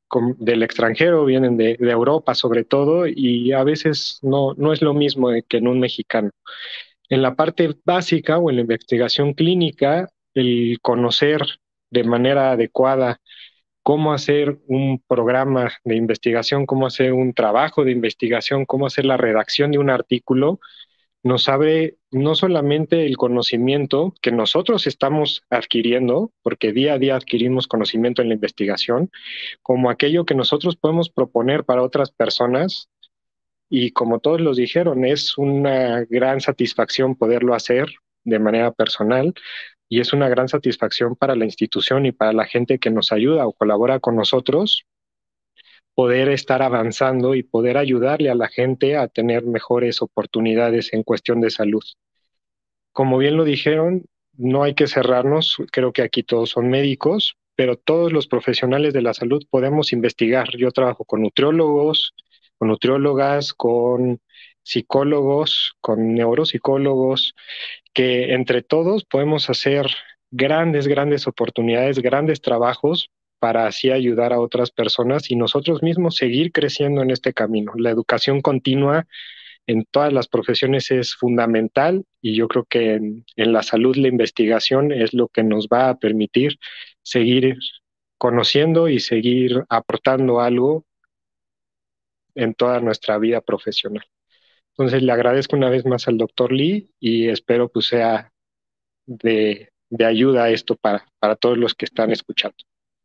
del extranjero, vienen de Europa sobre todo, y a veces no es lo mismo que en un mexicano. En la parte básica o en la investigación clínica, el conocer de manera adecuada cómo hacer un programa de investigación, cómo hacer un trabajo de investigación, cómo hacer la redacción de un artículo, nos abre no solamente el conocimiento que nosotros estamos adquiriendo, porque día a día adquirimos conocimiento en la investigación, como aquello que nosotros podemos proponer para otras personas. Y como todos los dijeron, es una gran satisfacción poderlo hacer de manera personal, y es una gran satisfacción para la institución y para la gente que nos ayuda o colabora con nosotros, poder estar avanzando y poder ayudarle a la gente a tener mejores oportunidades en cuestión de salud. Como bien lo dijeron, no hay que cerrarnos, creo que aquí todos son médicos, pero todos los profesionales de la salud podemos investigar. Yo trabajo con nutriólogos, con nutriólogas, con psicólogos, con neuropsicólogos, que entre todos podemos hacer grandes oportunidades, grandes trabajos para así ayudar a otras personas y nosotros mismos seguir creciendo en este camino. La educación continua en todas las profesiones es fundamental y yo creo que en la salud la investigación es lo que nos va a permitir seguir conociendo y seguir aportando algo en toda nuestra vida profesional. Entonces le agradezco una vez más al doctor Lee y espero pues sea de ayuda esto para todos los que están escuchando.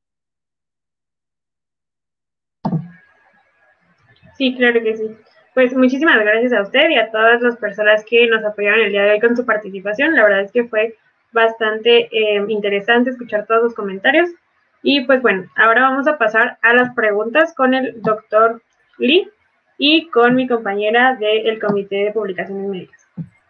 Sí, claro que sí. Pues muchísimas gracias a usted y a todas las personas que nos apoyaron el día de hoy con su participación. La verdad es que fue bastante interesante escuchar todos los comentarios. Y pues bueno, ahora vamos a pasar a las preguntas con el doctor Lee y con mi compañera del Comité de Publicaciones Médicas.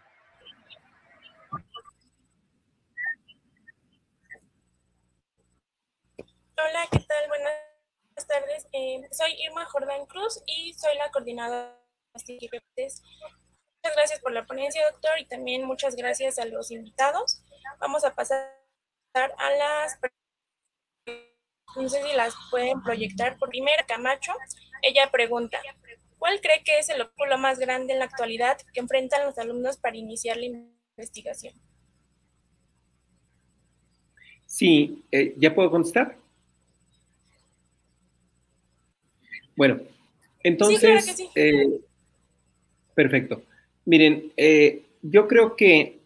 Hola, ¿qué tal? Buenas tardes. Soy Irma Jordán Cruz y soy la coordinadora de IPPs. Muchas gracias por la ponencia, doctor, y también muchas gracias a los invitados. Vamos a pasar a las preguntas. No sé si las pueden proyectar. Por primera, Camacho, ella pregunta, ¿cuál cree que es el obstáculo más grande en la actualidad que enfrentan los alumnos para iniciar la investigación? Sí, ¿ya puedo contestar? Bueno, entonces, sí, claro que sí. Perfecto. Miren, yo creo que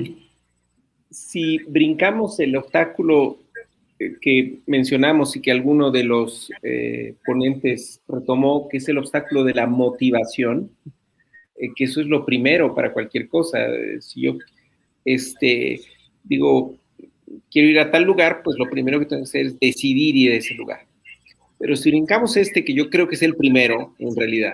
si brincamos el obstáculo que mencionamos y que alguno de los ponentes retomó, que es el obstáculo de la motivación, que eso es lo primero para cualquier cosa. Si yo digo, quiero ir a tal lugar, pues lo primero que tengo que hacer es decidir ir a ese lugar. Pero si brincamos que yo creo que es el primero, en realidad,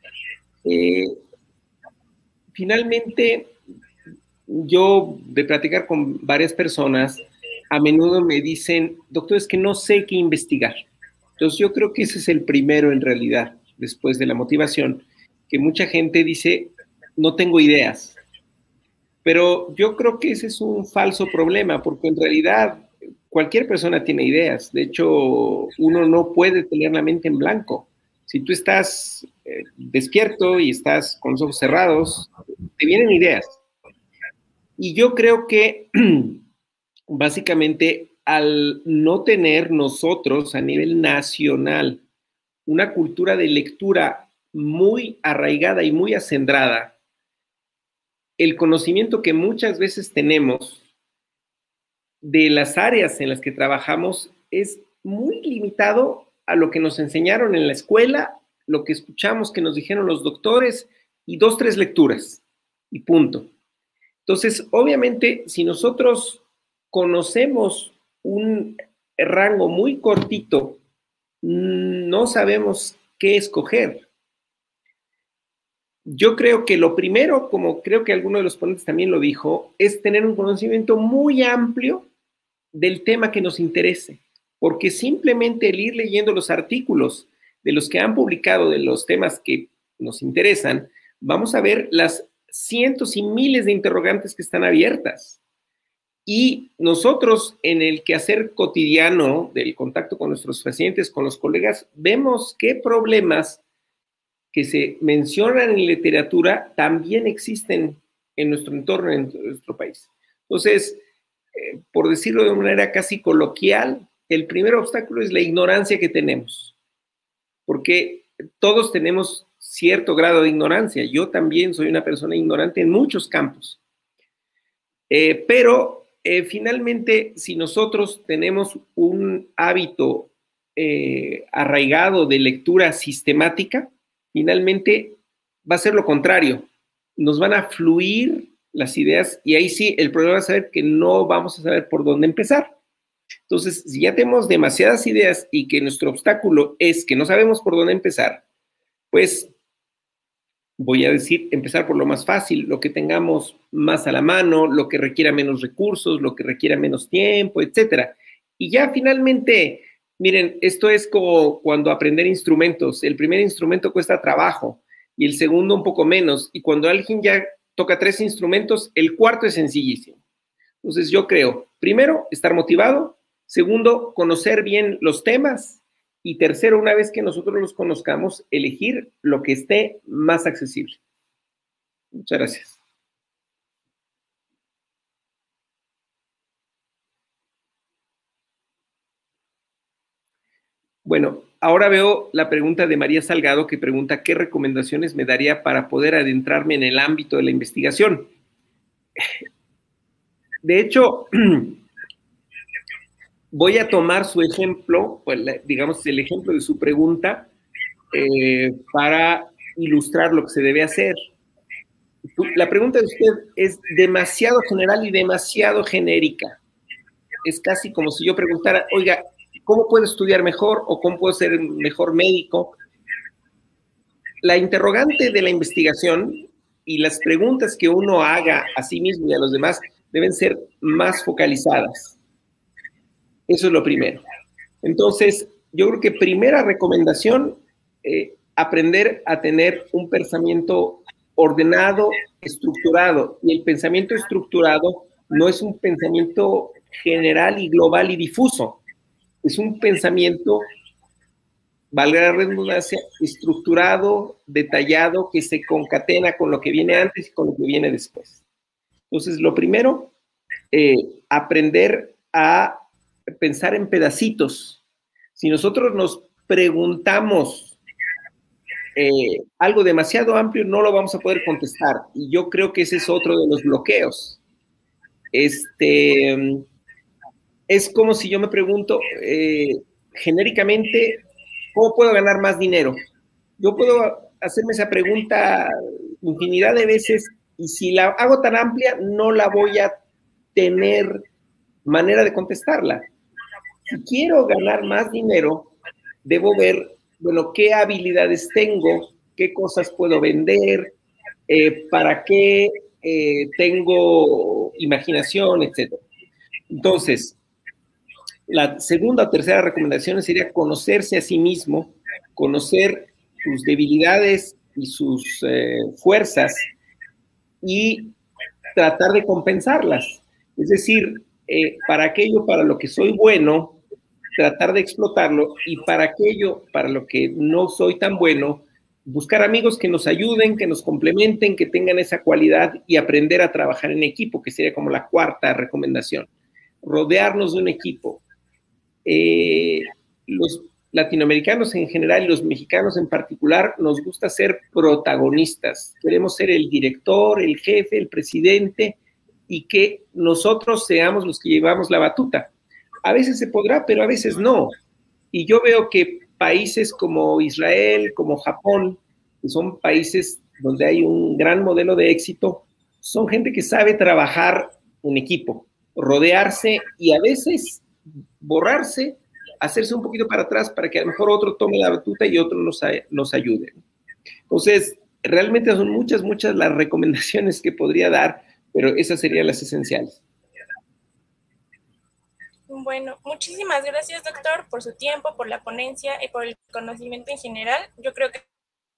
finalmente, yo de platicar con varias personas, a menudo me dicen, doctor, es que no sé qué investigar. Entonces yo creo que ese es el primero en realidad, después de la motivación, que mucha gente dice, no tengo ideas. Pero yo creo que ese es un falso problema, porque en realidad cualquier persona tiene ideas. De hecho, uno no puede tener la mente en blanco. Si tú estás despierto y estás con los ojos cerrados, te vienen ideas. Y yo creo que básicamente al no tener nosotros a nivel nacional una cultura de lectura muy arraigada y muy acendrada, el conocimiento que muchas veces tenemos de las áreas en las que trabajamos es muy limitado a lo que nos enseñaron en la escuela, lo que escuchamos que nos dijeron los doctores y 2, 3 lecturas y punto. Entonces, obviamente, si nosotros conocemos un rango muy cortito, no sabemos qué escoger. Yo creo que lo primero, como creo que alguno de los ponentes también lo dijo, es tener un conocimiento muy amplio del tema que nos interese, porque simplemente el ir leyendo los artículos de los que han publicado de los temas que nos interesan, vamos a ver las cientos y miles de interrogantes que están abiertas. Y nosotros en el quehacer cotidiano del contacto con nuestros pacientes, con los colegas, vemos qué problemas que se mencionan en literatura también existen en nuestro entorno, en nuestro país. Entonces, por decirlo de una manera casi coloquial, el primer obstáculo es la ignorancia que tenemos, porque todos tenemos cierto grado de ignorancia. Yo también soy una persona ignorante en muchos campos, pero finalmente, si nosotros tenemos un hábito arraigado de lectura sistemática, finalmente va a ser lo contrario. Nos van a fluir las ideas y ahí sí, el problema es saber que no vamos a saber por dónde empezar. Entonces, si ya tenemos demasiadas ideas y que nuestro obstáculo es que no sabemos por dónde empezar, pues voy a decir, empezar por lo más fácil, lo que tengamos más a la mano, lo que requiera menos recursos, lo que requiera menos tiempo, etcétera. Y ya finalmente, miren, esto es como cuando aprender instrumentos. El primer instrumento cuesta trabajo y el segundo un poco menos. Y cuando alguien ya toca 3 instrumentos, el cuarto es sencillísimo. Entonces yo creo, primero, estar motivado. Segundo, conocer bien los temas. Y tercero, una vez que nosotros los conozcamos, elegir lo que esté más accesible. Muchas gracias. Bueno, ahora veo la pregunta de María Salgado, que pregunta qué recomendaciones me daría para poder adentrarme en el ámbito de la investigación. De hecho, voy a tomar su ejemplo, pues, digamos, el ejemplo de su pregunta para ilustrar lo que se debe hacer. La pregunta de usted es demasiado general y demasiado genérica. Es casi como si yo preguntara, oiga, ¿cómo puedo estudiar mejor o cómo puedo ser mejor médico? La interrogante de la investigación y las preguntas que uno haga a sí mismo y a los demás deben ser más focalizadas. Eso es lo primero. Entonces, yo creo que primera recomendación, aprender a tener un pensamiento ordenado, estructurado. Y el pensamiento estructurado no es un pensamiento general y global y difuso. Es un pensamiento, valga la redundancia, estructurado, detallado, que se concatena con lo que viene antes y con lo que viene después. Entonces, lo primero, aprender a pensar en pedacitos. Si nosotros nos preguntamos algo demasiado amplio, no lo vamos a poder contestar. Y yo creo que ese es otro de los bloqueos. Es como si yo me pregunto genéricamente, ¿cómo puedo ganar más dinero? Yo puedo hacerme esa pregunta infinidad de veces y si la hago tan amplia, no la voy a tener manera de contestarla. Si quiero ganar más dinero, debo ver, bueno, qué habilidades tengo, qué cosas puedo vender, para qué tengo imaginación, etc. Entonces, la segunda o tercera recomendación sería conocerse a sí mismo, conocer sus debilidades y sus fuerzas y tratar de compensarlas. Es decir, para aquello para lo que soy bueno, tratar de explotarlo, y para aquello para lo que no soy tan bueno, buscar amigos que nos ayuden, que nos complementen, que tengan esa cualidad y aprender a trabajar en equipo, que sería como la cuarta recomendación. Rodearnos de un equipo. Los latinoamericanos en general y los mexicanos en particular nos gusta ser protagonistas. Queremos ser el director, el jefe, el presidente y que nosotros seamos los que llevamos la batuta. A veces se podrá, pero a veces no. Y yo veo que países como Israel, como Japón, que son países donde hay un gran modelo de éxito, son gente que sabe trabajar en equipo, rodearse y a veces borrarse, hacerse un poquito para atrás para que a lo mejor otro tome la batuta y otro nos ayude. Entonces, realmente son muchas las recomendaciones que podría dar, pero esas serían las esenciales. Bueno, muchísimas gracias, doctor, por su tiempo, por la ponencia y por el conocimiento en general. Yo creo que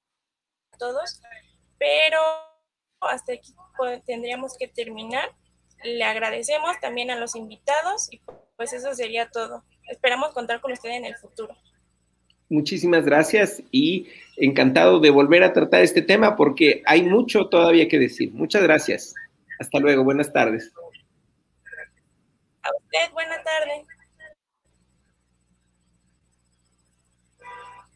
todos, pero hasta aquí tendríamos que terminar. le agradecemos también a los invitados y pues eso sería todo. Esperamos contar con usted en el futuro. Muchísimas gracias y encantado de volver a tratar este tema porque hay mucho todavía que decir. Muchas gracias. Hasta luego. Buenas tardes. A usted, buena tarde.